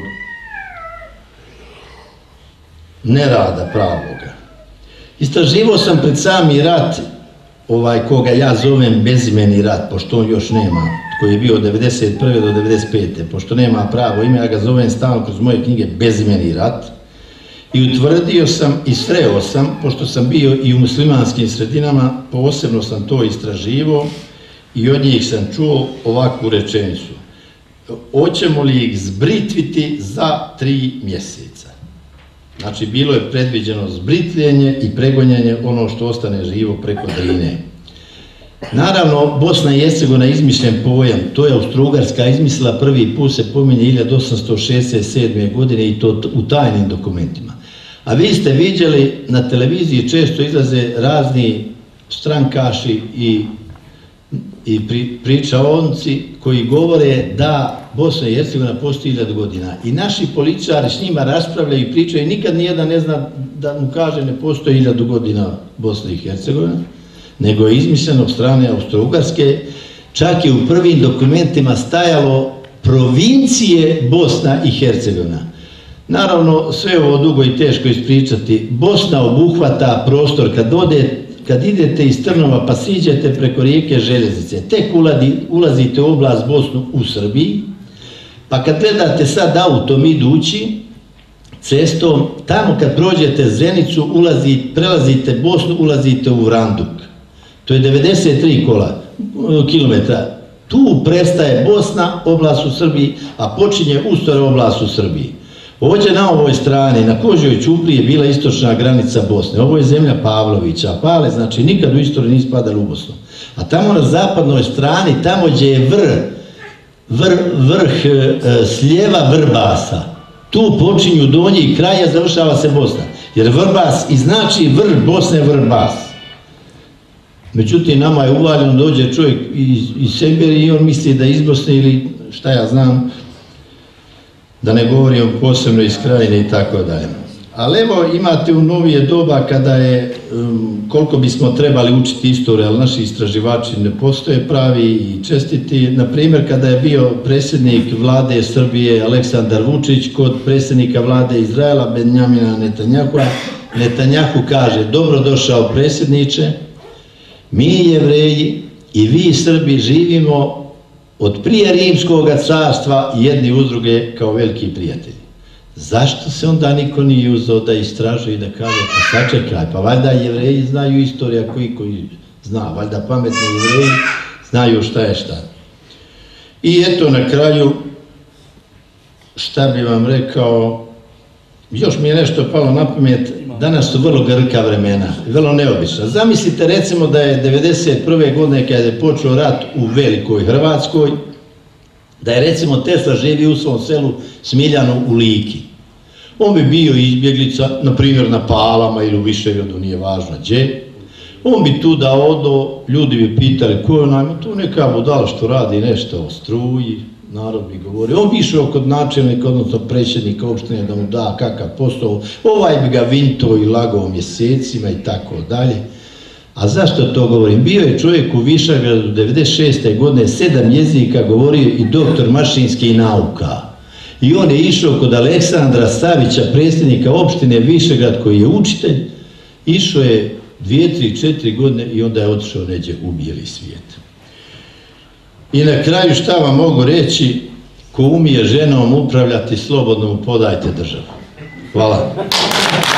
nerada pravoga. Istraživao sam pred sami rat, koga ja zovem bezimeni rat, pošto on još nema, koji je bio od 1991. do 1995. Pošto nema pravo ime, ja ga zovem stalno kroz moje knjige bezimeni rat. I utvrdio sam i sreo sam, pošto sam bio i u muslimanskim sredinama, posebno sam to istraživao i od njih sam čuo ovakvu rečenicu. Hoćemo li ih zbritviti za 3 mjeseca? Znači, bilo je predviđeno zbritljenje i pregonjanje ono što ostane živo preko Drine. Naravno, Bosna i Hercegovina je izmišljen pojam, to je Austro-Ugarska izmislila, prvi put se pominje 1867. godine i to u tajnim dokumentima. A vi ste vidjeli, na televiziji često izlaze razni strankaši i pričaonci koji govore da Bosna i Hercegovina postoji 1000 godina. I naši političari s njima raspravljaju i pričaju, nikad nijedan ne zna da mu kaže ne postoji 1000 godina Bosna i Hercegovina, nego je izmišljeno od strane Austro-Ugarske, čak je u prvim dokumentima stajalo provincije Bosna i Hercegovina. Naravno, sve ovo dugo i teško ispričati. Bosna obuhvata prostor, kad idete iz Trnova pa siđete preko rijeke Željeznice, tek ulazite u oblast Bosnu u Srbiji, pa kad gledate sad autom idući cestom, tamo kad prođete Zenicu, prelazite Bosnu, ulazite u Vranduk. To je 93 kilometra. Tu prestaje Bosna, oblast u Srbiji, a počinje Ustora, oblast u Srbiji. Ovdje na ovoj strani, na Kožijoj ćupriji je bila istočna granica Bosne. Ovo je zemlja Pavlovića, a Pale znači nikad u istoriji nisu padali u Bosnu. A tamo na zapadnoj strani, tamo gdje je vrh slijeva Vrbasa, tu počinju donji kraj, a završava se Bosna. Jer Vrbas i znači vrh Bosne Vrbas. Međutim, nama je uvaljeno, dođe čovjek iz Seberije i on misli da iz Bosne ili šta ja znam, da ne govorim posebno iz Krajine i tako dalje. Ali evo, imate u novije doba kada je, koliko bismo trebali učiti istoriju, ali naši istraživači ne postoje pravi i čestiti. Naprimjer, kada je bio predsjednik vlade Srbije Aleksandar Vučić kod predsjednika vlade Izraela Benjamina Netanjahua, Netanjahu kaže: dobrodošao predsjedniče, mi Jevreji i vi Srbi živimo od prije Rimskog carstva jedni uz druge kao veliki prijatelji. Zašto se onda niko nije uzeo da istražuje i da kaže, pa sačekaj, pa valjda Jevreji znaju istoriju, koji zna, valjda pametni Jevreji znaju šta je šta. I eto na kraju, šta bi vam rekao, još mi je nešto palo na pamet, danas su vrlo grka vremena, vrlo neobična. Zamislite recimo da je 1991. godine kada je počeo rat u Velikoj Hrvatskoj, da je recimo Tesla živio u svom selu Smiljanu u Liki. On bi bio izbjeglica, na primjer na Palama ili u Višegradu, nije važno gdje. On bi tu da odo, ljudi bi pitali ko je onaj, tu neka budala što radi nešto o struji, narod bi govorio. On bi išao kod načelnika, odnosno predsjednika opštine da mu da kakav posao, ovaj bi ga vinto i lagao mjesecima i tako dalje. A zašto to govorim? Bio je čovjek u Višegradu 96. godine, 7 jezika govorio i doktor mašinskih nauka. I on je išao kod Aleksandra Savića, predsjednika opštine Višegrad, koji je učitelj, išao je 2, 3, 4 godine i onda je otišao neđe u bijeli svijet. I na kraju šta vam mogu reći, ko umije ženom upravljati, slobodno mu podajte državu. Hvala.